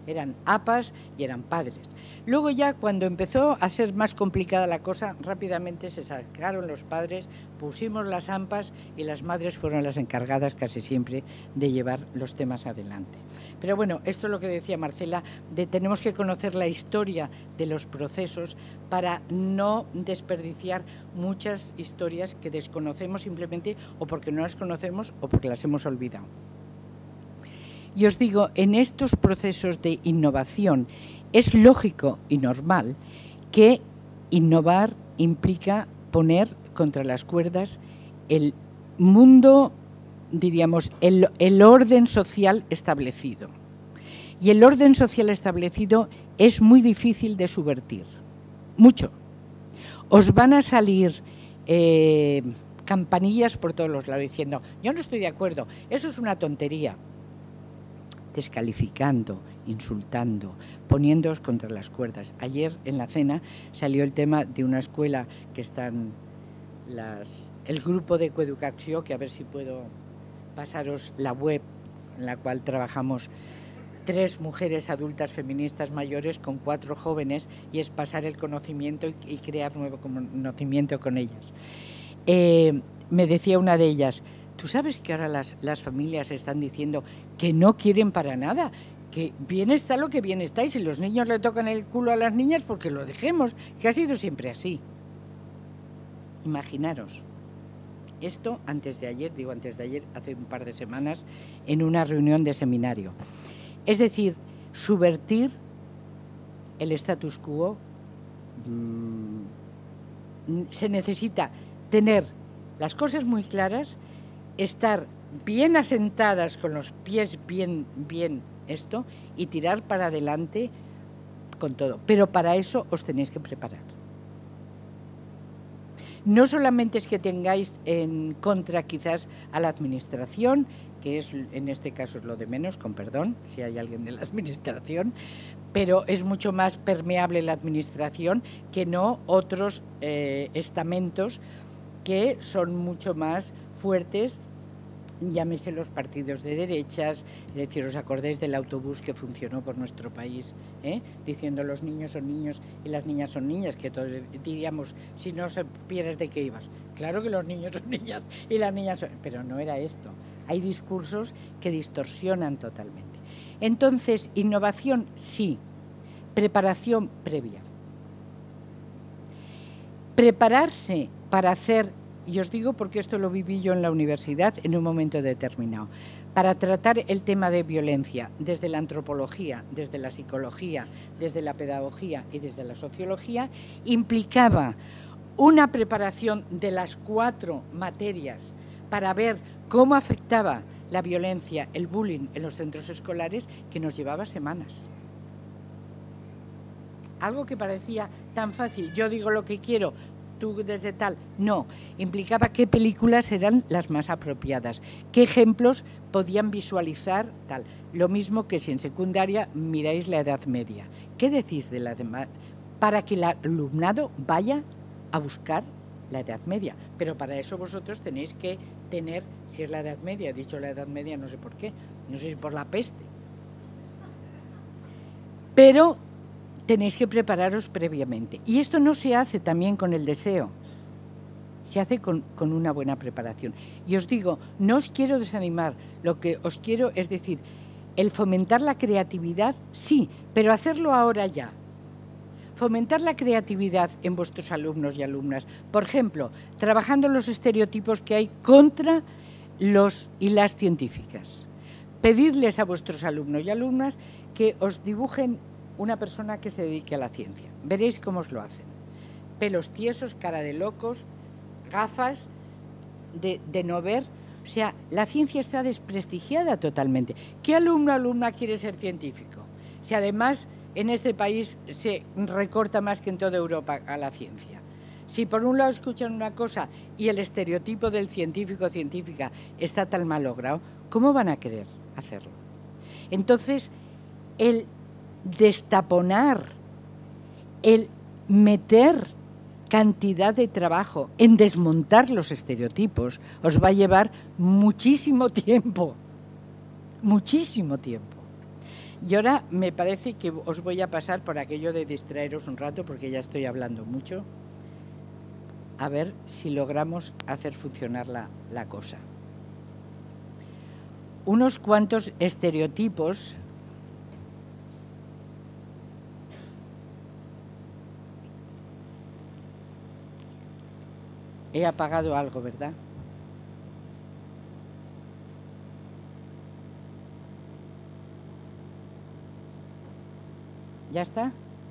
eran APAs y eran padres. Luego ya cuando empezó a ser más complicada la cosa, rápidamente se sacaron los padres, pusimos las AMPAs y las madres fueron las encargadas casi siempre de llevar los temas adelante. Pero bueno, esto es lo que decía Marcela, de tenemos que conocer la historia de los procesos para no desperdiciar muchas historias que desconocemos simplemente o porque no las conocemos o porque las hemos olvidado. Y os digo, en estos procesos de innovación es lógico y normal que innovar implica poner contra las cuerdas el mundo, diríamos, el orden social establecido. Y el orden social establecido es muy difícil de subvertir, mucho. Os van a salir campanillas por todos los lados diciendo, yo no estoy de acuerdo, eso es una tontería. Descalificando, insultando, poniéndoos contra las cuerdas. Ayer en la cena salió el tema de una escuela que están el grupo de Coeducació, que a ver si puedo pasaros la web en la cual trabajamos 3 mujeres adultas feministas mayores con 4 jóvenes, y es pasar el conocimiento y crear nuevo conocimiento con ellas. Me decía una de ellas, ¿tú sabes que ahora las familias están diciendo que no quieren para nada? Que bien está lo que bien está, y si los niños le tocan el culo a las niñas, porque lo dejemos, que ha sido siempre así. Imaginaros. Esto antes de ayer, hace un par de semanas, en una reunión de seminario. Es decir, subvertir el status quo. Se necesita tener las cosas muy claras, estar bien asentadas con los pies bien esto y tirar para adelante con todo. Pero para eso os tenéis que preparar. No solamente es que tengáis en contra quizás a la administración, que es en este caso es lo de menos, con perdón, si hay alguien de la administración, pero es mucho más permeable la administración que no otros estamentos que son mucho más fuertes, llámese los partidos de derechas. Es decir, os acordáis del autobús que funcionó por nuestro país, diciendo los niños son niños y las niñas son niñas, que todos diríamos, si no supieras de qué ibas. Claro que los niños son niñas y las niñas son... Pero no era esto. Hay discursos que distorsionan totalmente. Entonces, innovación sí, preparación previa. Prepararse para hacer, y os digo porque esto lo viví yo en la universidad en un momento determinado, para tratar el tema de violencia desde la antropología, desde la psicología, desde la pedagogía y desde la sociología, implicaba una preparación de las 4 materias para ver cómo afectaba la violencia, el bullying en los centros escolares, que nos llevaba semanas. Algo que parecía tan fácil, yo digo lo que quiero, tú desde tal, no, implicaba qué películas eran las más apropiadas, qué ejemplos podían visualizar, tal. Lo mismo que si en secundaria miráis la Edad Media. ¿Qué decís de la Edad Media? Para que el alumnado vaya a buscar la Edad Media, pero para eso vosotros tenéis que tener, si es la Edad Media, he dicho la Edad Media no sé por qué, no sé si por la peste, pero tenéis que prepararos previamente. Y esto no se hace también con el deseo, se hace con una buena preparación. Y os digo, no os quiero desanimar, lo que os quiero es decir, el fomentar la creatividad, sí, pero hacerlo ahora ya. Fomentar la creatividad en vuestros alumnos y alumnas. Por ejemplo, trabajando los estereotipos que hay contra los y las científicas. Pedidles a vuestros alumnos y alumnas que os dibujen una persona que se dedique a la ciencia. Veréis cómo os lo hacen. Pelos tiesos, cara de locos, gafas de no ver. O sea, la ciencia está desprestigiada totalmente. ¿Qué alumno o alumna quiere ser científico? Si además en este país se recorta más que en toda Europa a la ciencia. Si por un lado escuchan una cosa y el estereotipo del científico o científica está tan mal logrado, ¿cómo van a querer hacerlo? Entonces, el destaponar, el meter cantidad de trabajo en desmontar los estereotipos os va a llevar muchísimo tiempo, muchísimo tiempo. Y ahora me parece que os voy a pasar por aquello de distraeros un rato, porque ya estoy hablando mucho, a ver si logramos hacer funcionar la cosa. Unos cuantos estereotipos he apagado algo, ¿verdad? ¿Ya está?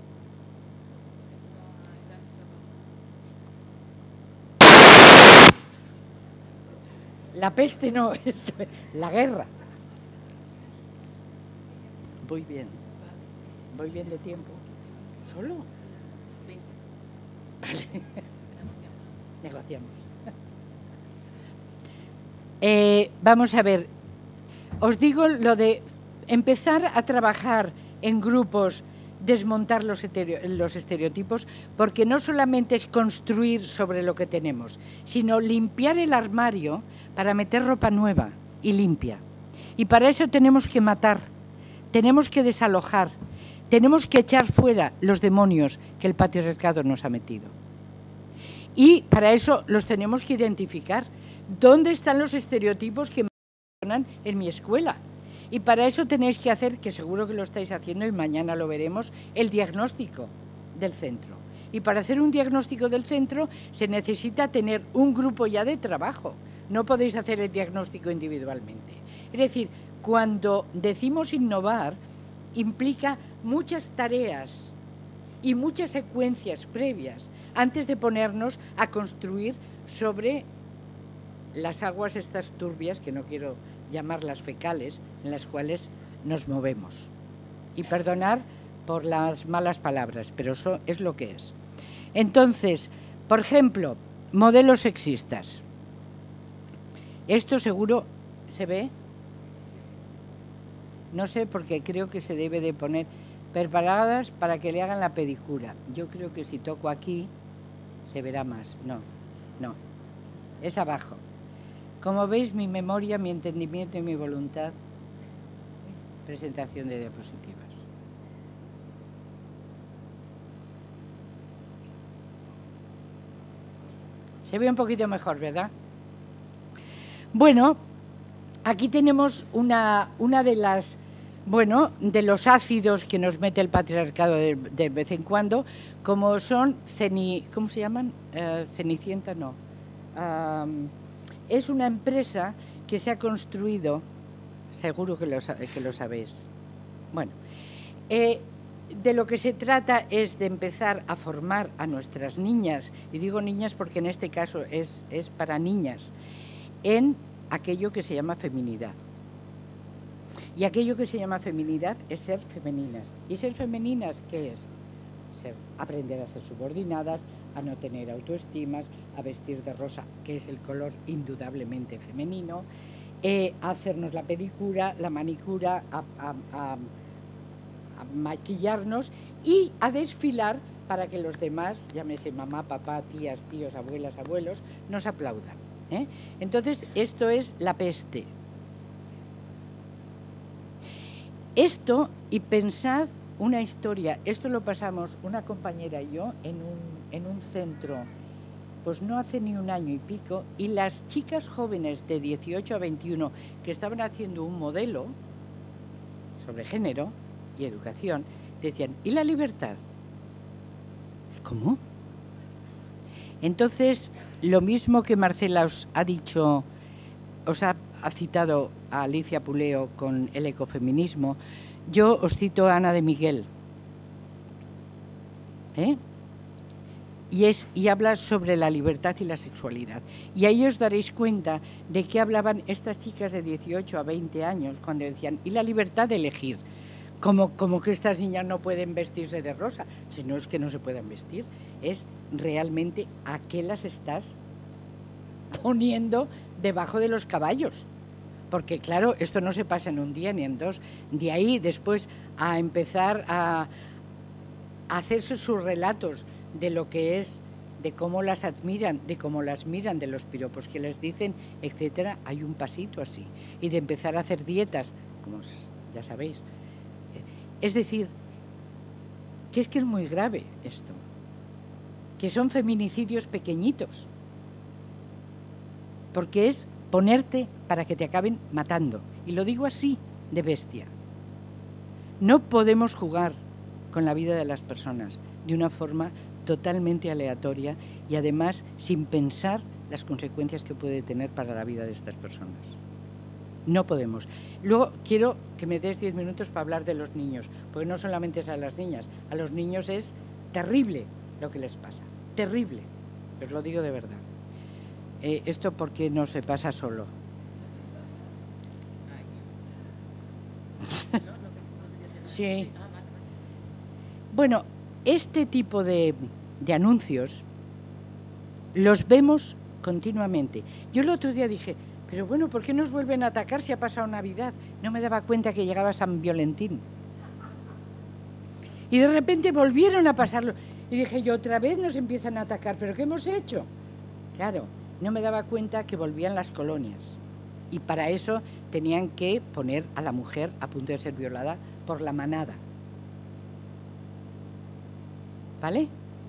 La peste no, la guerra. Voy bien de tiempo. ¿Solo? Vale. Negociamos. Vamos a ver. Os digo lo de empezar a trabajar en grupos, desmontar los estereotipos, porque no solamente es construir sobre lo que tenemos, sino limpiar el armario para meter ropa nueva y limpia. Y para eso tenemos que matar, tenemos que desalojar, tenemos que echar fuera los demonios que el patriarcado nos ha metido. Y para eso los tenemos que identificar. ¿Dónde están los estereotipos que me funcionan en mi escuela? Y para eso tenéis que hacer, que seguro que lo estáis haciendo y mañana lo veremos, el diagnóstico del centro. Y para hacer un diagnóstico del centro se necesita tener un grupo ya de trabajo. No podéis hacer el diagnóstico individualmente. Es decir, cuando decimos innovar, implica muchas tareas y muchas secuencias previas antes de ponernos a construir sobre las aguas estas turbias, que no quiero llamarlas fecales, en las cuales nos movemos. Y perdonar por las malas palabras, pero eso es lo que es. Entonces, por ejemplo, modelos sexistas. Esto seguro se ve. No sé, porque creo que se debe de poner preparadas para que le hagan la pedicura. Yo creo que si toco aquí se verá más. No, no. Es abajo. Como veis, mi memoria, mi entendimiento y mi voluntad. Presentación de diapositivas. Se ve un poquito mejor, ¿verdad? Bueno, aquí tenemos una de las, de los ácidos que nos mete el patriarcado de vez en cuando, como son, ¿cómo se llaman? Cenicienta, no. Es una empresa que se ha construido, seguro que lo sabéis. Bueno, de lo que se trata es de empezar a formar a nuestras niñas, y digo niñas porque en este caso es para niñas, en aquello que se llama feminidad. Y aquello que se llama feminidad es ser femeninas. ¿Y ser femeninas qué es? Aprender a ser subordinadas, a no tener autoestimas, a vestir de rosa, que es el color indudablemente femenino, a hacernos la pedicura, la manicura, a maquillarnos y a desfilar para que los demás, llámese mamá, papá, tías, tíos, abuelas, abuelos, nos aplaudan. Entonces, esto es la peste. Esto, y pensad una historia, esto lo pasamos una compañera y yo en un centro, pues no hace ni un año y pico, y las chicas jóvenes de 18 a 21 que estaban haciendo un modelo sobre género y educación, decían, ¿y la libertad? ¿Cómo? Entonces, lo mismo que Marcela os ha dicho, os ha citado a Alicia Puleo con el ecofeminismo, yo os cito a Ana de Miguel. Y habla sobre la libertad y la sexualidad. Y ahí os daréis cuenta de que hablaban estas chicas de 18 a 20 años cuando decían, ¿y la libertad de elegir? Como que estas niñas no pueden vestirse de rosa, si no es que no se puedan vestir, es realmente a qué las estás poniendo debajo de los caballos. Porque claro, esto no se pasa en un día ni en dos. De ahí después a empezar a hacerse sus relatos de lo que es, de cómo las admiran, de cómo las miran, de los piropos que les dicen, etcétera, hay un pasito así. Y de empezar a hacer dietas, como ya sabéis, Es decir, que es muy grave esto, que son feminicidios pequeñitos, porque es ponerte para que te acaben matando. Y lo digo así, de bestia. No podemos jugar con la vida de las personas de una forma totalmente aleatoria y además sin pensar las consecuencias que puede tener para la vida de estas personas. No podemos. Luego quiero que me des 10 minutos para hablar de los niños, porque no solamente es a las niñas, a los niños es terrible lo que les pasa, terrible, os lo digo de verdad. Esto porque no se pasa solo. Sí. Bueno, este tipo de anuncios los vemos continuamente. Yo el otro día dije, pero bueno, ¿por qué nos vuelven a atacar si ha pasado Navidad? No me daba cuenta que llegaba San Valentín. Y de repente volvieron a pasarlo. Y dije yo, otra vez nos empiezan a atacar, ¿pero qué hemos hecho? Claro, no me daba cuenta que volvían las colonias. Y para eso tenían que poner a la mujer a punto de ser violada por la manada. ¿Vale?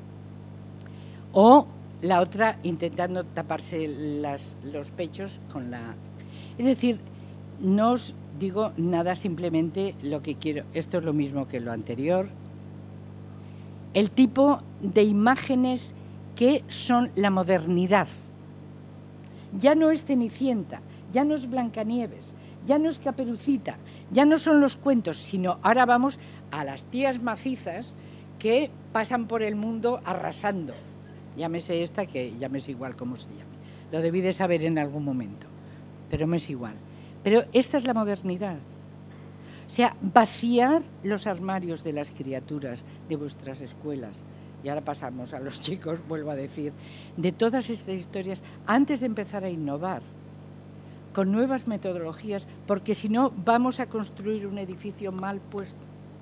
O la otra intentando taparse los pechos con la... Es decir, no os digo nada, simplemente lo que quiero. Esto es lo mismo que lo anterior. El tipo de imágenes que son la modernidad. Ya no es Cenicienta, ya no es Blancanieves, ya no es Caperucita, ya no son los cuentos, sino ahora vamos a las tías macizas que pasan por el mundo arrasando. Llámese esta, que ya me es igual cómo se llame. Lo debí de saber en algún momento, pero me es igual. Pero esta es la modernidad. O sea, vaciar los armarios de las criaturas de vuestras escuelas. Y ahora pasamos a los chicos, vuelvo a decir, de todas estas historias, antes de empezar a innovar con nuevas metodologías, porque si no vamos a construir un edificio mal puesto.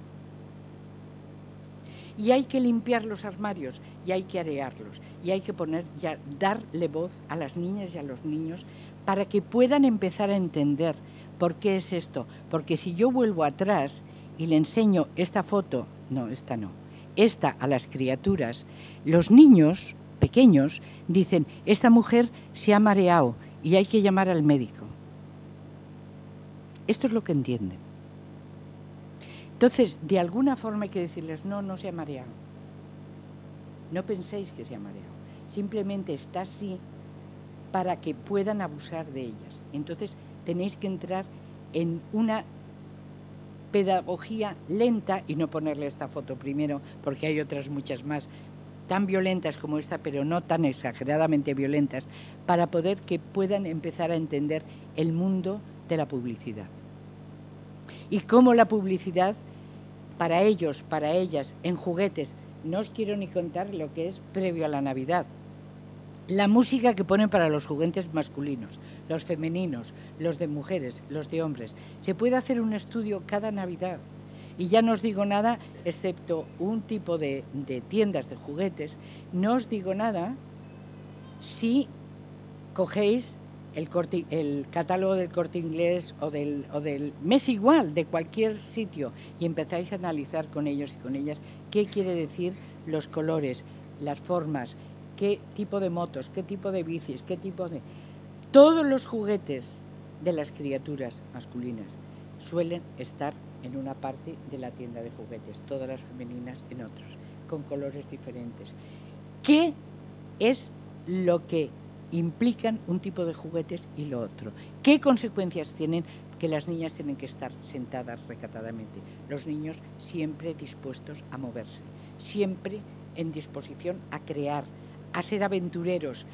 Y hay que limpiar los armarios, y hay que arearlos, y hay que darle voz a las niñas y a los niños para que puedan empezar a entender por qué es esto. Porque si yo vuelvo atrás y le enseño esta foto, no, esta no, esta a las criaturas, los niños pequeños dicen, esta mujer se ha mareado y hay que llamar al médico. Esto es lo que entienden. Entonces, de alguna forma hay que decirles, no, no se ha mareado. No penséis que se ha mareado. Simplemente está así para que puedan abusar de ellas. Entonces, tenéis que entrar en una pedagogía lenta y no ponerle esta foto primero, porque hay otras muchas más tan violentas como esta, pero no tan exageradamente violentas, para poder que puedan empezar a entender el mundo de la publicidad. Y cómo la publicidad, para ellos, para ellas, en juguetes, no os quiero ni contar lo que es previo a la Navidad. La música que ponen para los juguetes masculinos, los femeninos, los de mujeres, los de hombres. Se puede hacer un estudio cada Navidad. Y ya no os digo nada, excepto un tipo de tiendas de juguetes, no os digo nada si cogéis el catálogo del Corte Inglés o del mes igual, de cualquier sitio, y empezáis a analizar con ellos y con ellas qué quiere decir los colores, las formas, qué tipo de motos, qué tipo de bicis, qué tipo de... Todos los juguetes de las criaturas masculinas suelen estar en una parte de la tienda de juguetes, todas las femeninas en otros, con colores diferentes. ¿Qué es lo que implican un tipo de juguetes y lo otro? ¿Qué consecuencias tienen? Que las niñas tienen que estar sentadas recatadamente, los niños siempre dispuestos a moverse, siempre en disposición a crear, a ser aventureros,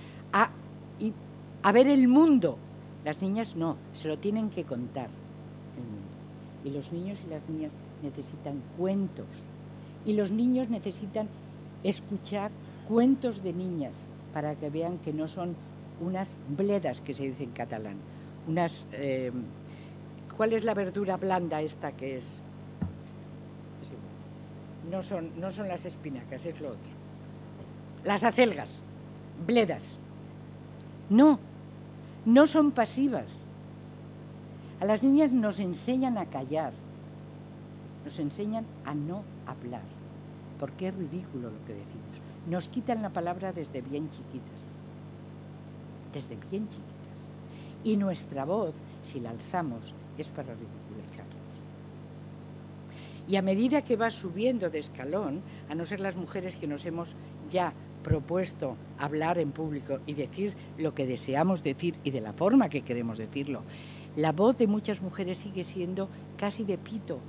a ver el mundo. Las niñas no, se lo tienen que contar el mundo. Y los niños y las niñas necesitan cuentos. Y los niños necesitan escuchar cuentos de niñas para que vean que no son unas bledas, que se dice en catalán. Unas... ¿cuál es la verdura blanda esta que es? No son las espinacas, es lo otro. Las acelgas, bledas. No, no son pasivas. A las niñas nos enseñan a callar. nos enseñan a no hablar, porque es ridículo lo que decimos. Nos quitan la palabra desde bien chiquitas, desde bien chiquitas. Y nuestra voz, si la alzamos, es para ridiculizarnos. Y a medida que va subiendo de escalón, a no ser las mujeres que nos hemos ya propuesto hablar en público y decir lo que deseamos decir y de la forma que queremos decirlo, la voz de muchas mujeres sigue siendo casi de pito.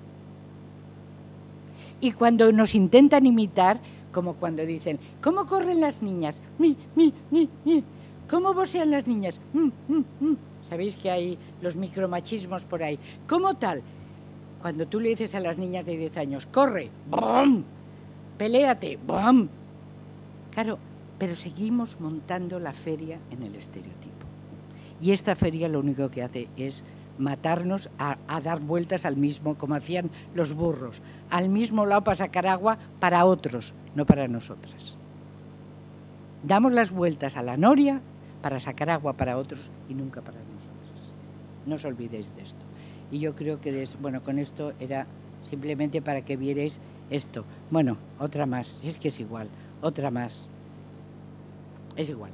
Y cuando nos intentan imitar, como cuando dicen, ¿cómo corren las niñas? Mi. ¿Cómo vocean las niñas? Sabéis que hay los micromachismos por ahí. ¿Cómo tal? Cuando tú le dices a las niñas de 10 años, corre, ¡bum! Peléate, ¡bum! Claro, pero seguimos montando la feria en el estereotipo. Y esta feria lo único que hace es matarnos a dar vueltas al mismo, como hacían los burros, al mismo lado para sacar agua para otros, no para nosotras. Damos las vueltas a la noria para sacar agua para otros y nunca para nosotras. No os olvidéis de esto. Y yo creo que, bueno, con esto era simplemente para que vierais esto. Bueno, otra más, si es que es igual, otra más. Es igual.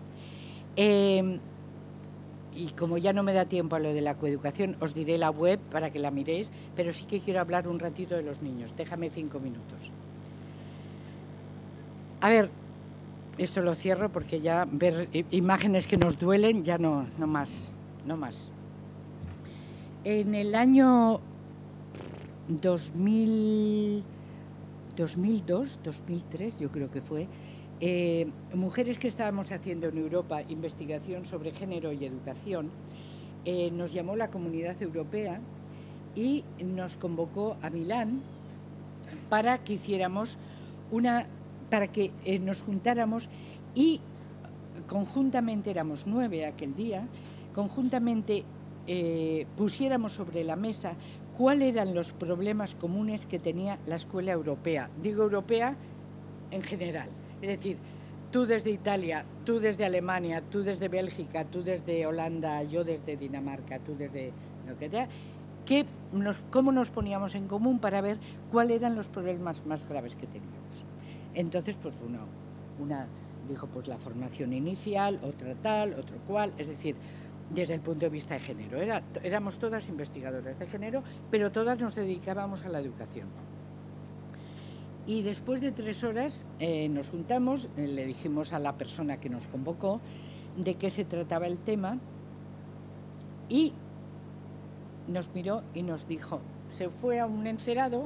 Y como ya no me da tiempo a lo de la coeducación, os diré la web para que la miréis, pero sí que quiero hablar un ratito de los niños. Déjame 5 minutos. A ver, esto lo cierro porque ya ver imágenes que nos duelen, ya no más. En el año 2002, 2003, yo creo que fue, mujeres que estábamos haciendo en Europa investigación sobre género y educación, nos llamó la Comunidad Europea y nos convocó a Milán para que hiciéramos para que nos juntáramos y conjuntamente, éramos 9 aquel día, conjuntamente pusiéramos sobre la mesa cuáles eran los problemas comunes que tenía la escuela europea. Digo europea en general. Es decir, tú desde Italia, tú desde Alemania, tú desde Bélgica, tú desde Holanda, yo desde Dinamarca, tú desde lo que sea, cómo nos poníamos en común para ver cuáles eran los problemas más graves que teníamos. Entonces, pues una dijo pues la formación inicial, otra tal, otro cual, es decir, desde el punto de vista de género. Éramos todas investigadoras de género, pero todas nos dedicábamos a la educación. Y después de 3 horas nos juntamos, le dijimos a la persona que nos convocó de qué se trataba el tema y nos miró y nos dijo, se fue a un encerado,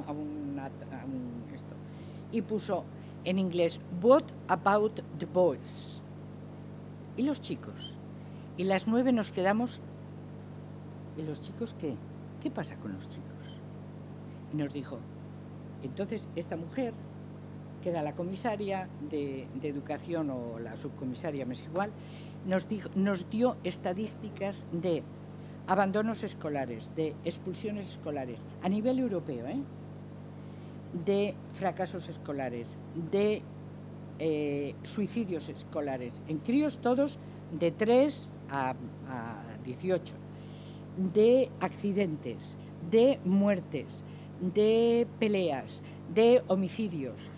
y puso en inglés, "What about the boys?" ¿Y los chicos? Y las 9 nos quedamos, ¿y los chicos qué? ¿Qué pasa con los chicos? Y nos dijo, entonces esta mujer, que era la comisaria de educación o la subcomisaria, me es igual, nos dio estadísticas de abandonos escolares, de expulsiones escolares, a nivel europeo, de fracasos escolares, de suicidios escolares, en críos todos de 3 a 18, de accidentes, de muertes, de peleas, de homicidios,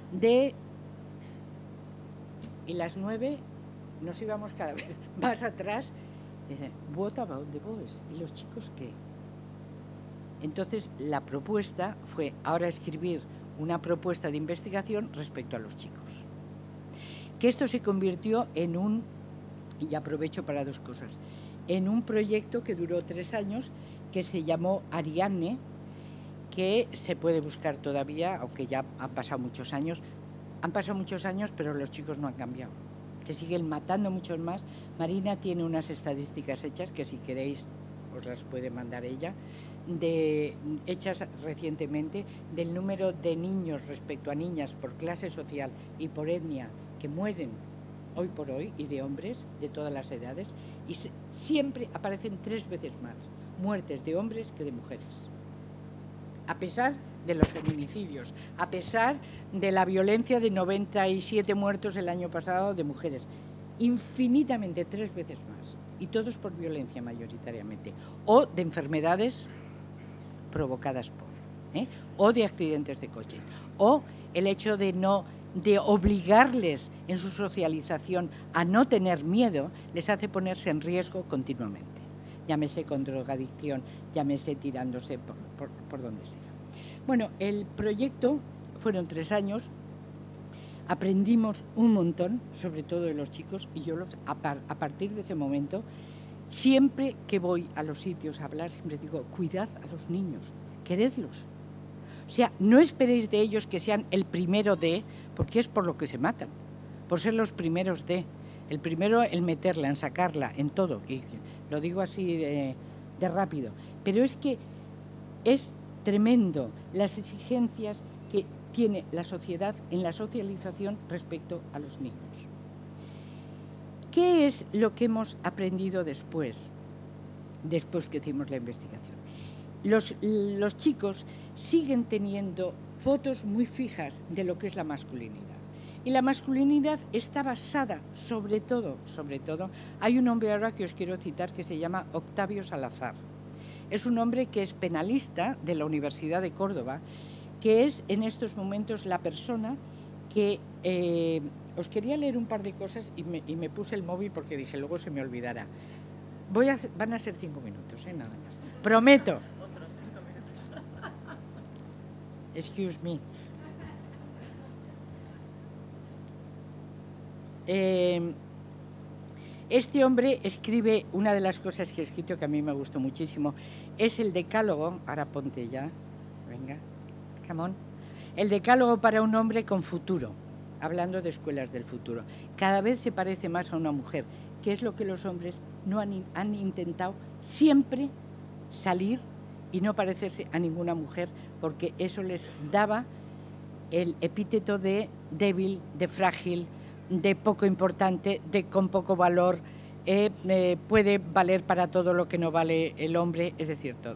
y las 9 nos íbamos cada vez más atrás. What about the boys? ¿Y los chicos qué? Entonces la propuesta fue ahora escribir una propuesta de investigación respecto a los chicos. Que esto se convirtió en y aprovecho para 2 cosas, en un proyecto que duró 3 años, que se llamó Ariadne, que se puede buscar todavía, aunque ya han pasado muchos años. Han pasado muchos años, pero los chicos no han cambiado. Se siguen matando muchos más. Marina tiene unas estadísticas hechas, que si queréis os las puede mandar ella, hechas recientemente, del número de niños respecto a niñas por clase social y por etnia que mueren hoy por hoy, y de hombres de todas las edades, y siempre aparecen 3 veces más muertes de hombres que de mujeres. A pesar de los feminicidios, a pesar de la violencia de 97 muertos el año pasado de mujeres, infinitamente 3 veces más, y todos por violencia mayoritariamente, o de enfermedades provocadas por. o de accidentes de coches, o el hecho de obligarles en su socialización a no tener miedo, les hace ponerse en riesgo continuamente. Llámese con drogadicción, llámese tirándose por donde sea. Bueno, el proyecto fueron 3 años, aprendimos un montón, sobre todo de los chicos, y yo a partir de ese momento, siempre que voy a los sitios a hablar, siempre digo, cuidad a los niños, queredlos. O sea, no esperéis de ellos que sean el primero de, porque es por lo que se matan, por ser los primeros de. El primero en meterla, en sacarla, en todo, y lo digo así de rápido. Pero es que es tremendo las exigencias que tiene la sociedad en la socialización respecto a los niños. ¿Qué es lo que hemos aprendido después que hicimos la investigación? Los chicos siguen teniendo fotos muy fijas de lo que es la masculinidad. Y la masculinidad está basada, sobre todo, hay un hombre ahora que os quiero citar que se llama Octavio Salazar. Es un hombre que es penalista de la Universidad de Córdoba, que es en estos momentos la persona que... os quería leer un par de cosas y me puse el móvil porque dije, luego se me olvidará. Van a ser 5 minutos, nada más. Prometo. Otros 5 minutos. Excuse me. Este hombre escribe, una de las cosas que ha escrito que a mí me gustó muchísimo, es el decálogo, ahora ponte ya, venga, come on, el decálogo para un hombre con futuro, hablando de escuelas del futuro. Cada vez se parece más a una mujer, que es lo que los hombres no han intentado siempre salir y no parecerse a ninguna mujer, porque eso les daba el epíteto de débil, de frágil, de poco importante, de con poco valor, puede valer para todo lo que no vale el hombre, es decir, todo.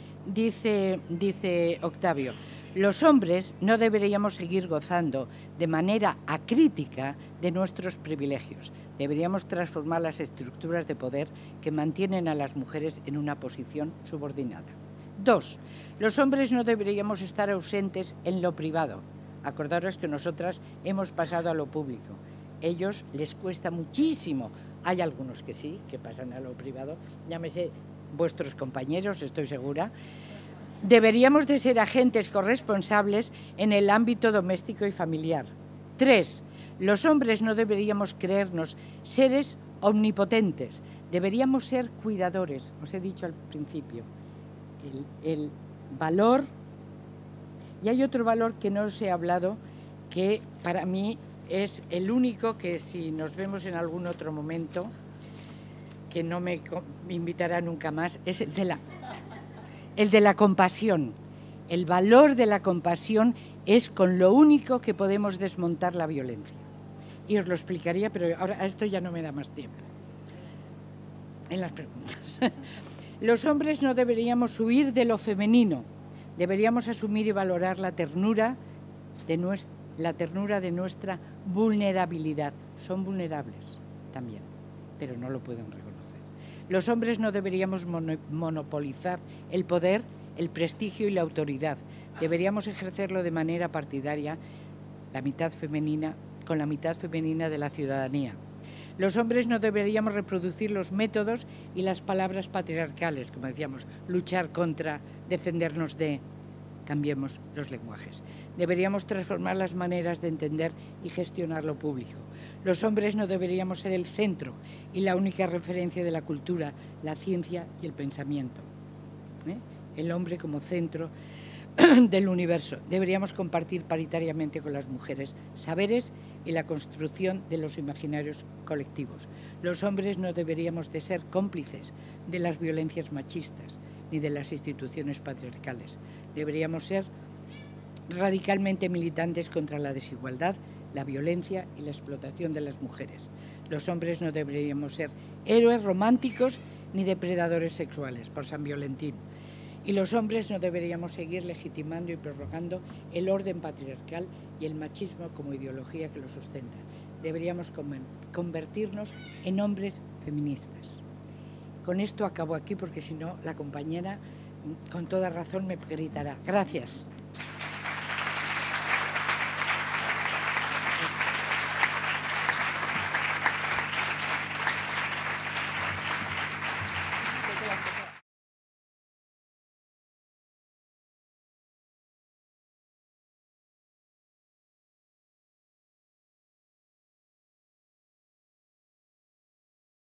Dice Octavio, los hombres no deberíamos seguir gozando de manera acrítica de nuestros privilegios. Deberíamos transformar las estructuras de poder que mantienen a las mujeres en una posición subordinada. 2. Los hombres no deberíamos estar ausentes en lo privado. Acordaros que nosotras hemos pasado a lo público. Ellos les cuesta muchísimo. Hay algunos que sí, que pasan a lo privado. Llámese vuestros compañeros, estoy segura. Deberíamos de ser agentes corresponsables en el ámbito doméstico y familiar. 3. Los hombres no deberíamos creernos seres omnipotentes. Deberíamos ser cuidadores. Os he dicho al principio. El valor. Y hay otro valor que no os he hablado, que para mí es el único que si nos vemos en algún otro momento, que no me invitará nunca más, es el de la compasión. El valor de la compasión es con lo único que podemos desmontar la violencia. Y os lo explicaría, pero ahora a esto ya no me da más tiempo. En las preguntas. Los hombres no deberíamos huir de lo femenino. Deberíamos asumir y valorar la ternura de nuestra vulnerabilidad. Son vulnerables también, pero no lo pueden reconocer. Los hombres no deberíamos monopolizar el poder, el prestigio y la autoridad. Deberíamos ejercerlo de manera partidaria, la mitad femenina, con la mitad femenina de la ciudadanía. Los hombres no deberíamos reproducir los métodos y las palabras patriarcales, como decíamos, luchar contra, defendernos de... Cambiemos los lenguajes. Deberíamos transformar las maneras de entender y gestionar lo público. Los hombres no deberíamos ser el centro y la única referencia de la cultura, la ciencia y el pensamiento. El hombre como centro del universo. Deberíamos compartir paritariamente con las mujeres saberes y la construcción de los imaginarios colectivos. Los hombres no deberíamos de ser cómplices de las violencias machistas ni de las instituciones patriarcales. Deberíamos ser radicalmente militantes contra la desigualdad, la violencia y la explotación de las mujeres. Los hombres no deberíamos ser héroes románticos ni depredadores sexuales, por San Valentín. Y los hombres no deberíamos seguir legitimando y prorrogando el orden patriarcal y el machismo como ideología que lo sustenta. Deberíamos convertirnos en hombres feministas. Con esto acabo aquí porque si no la compañera con toda razón me gritará. Gracias.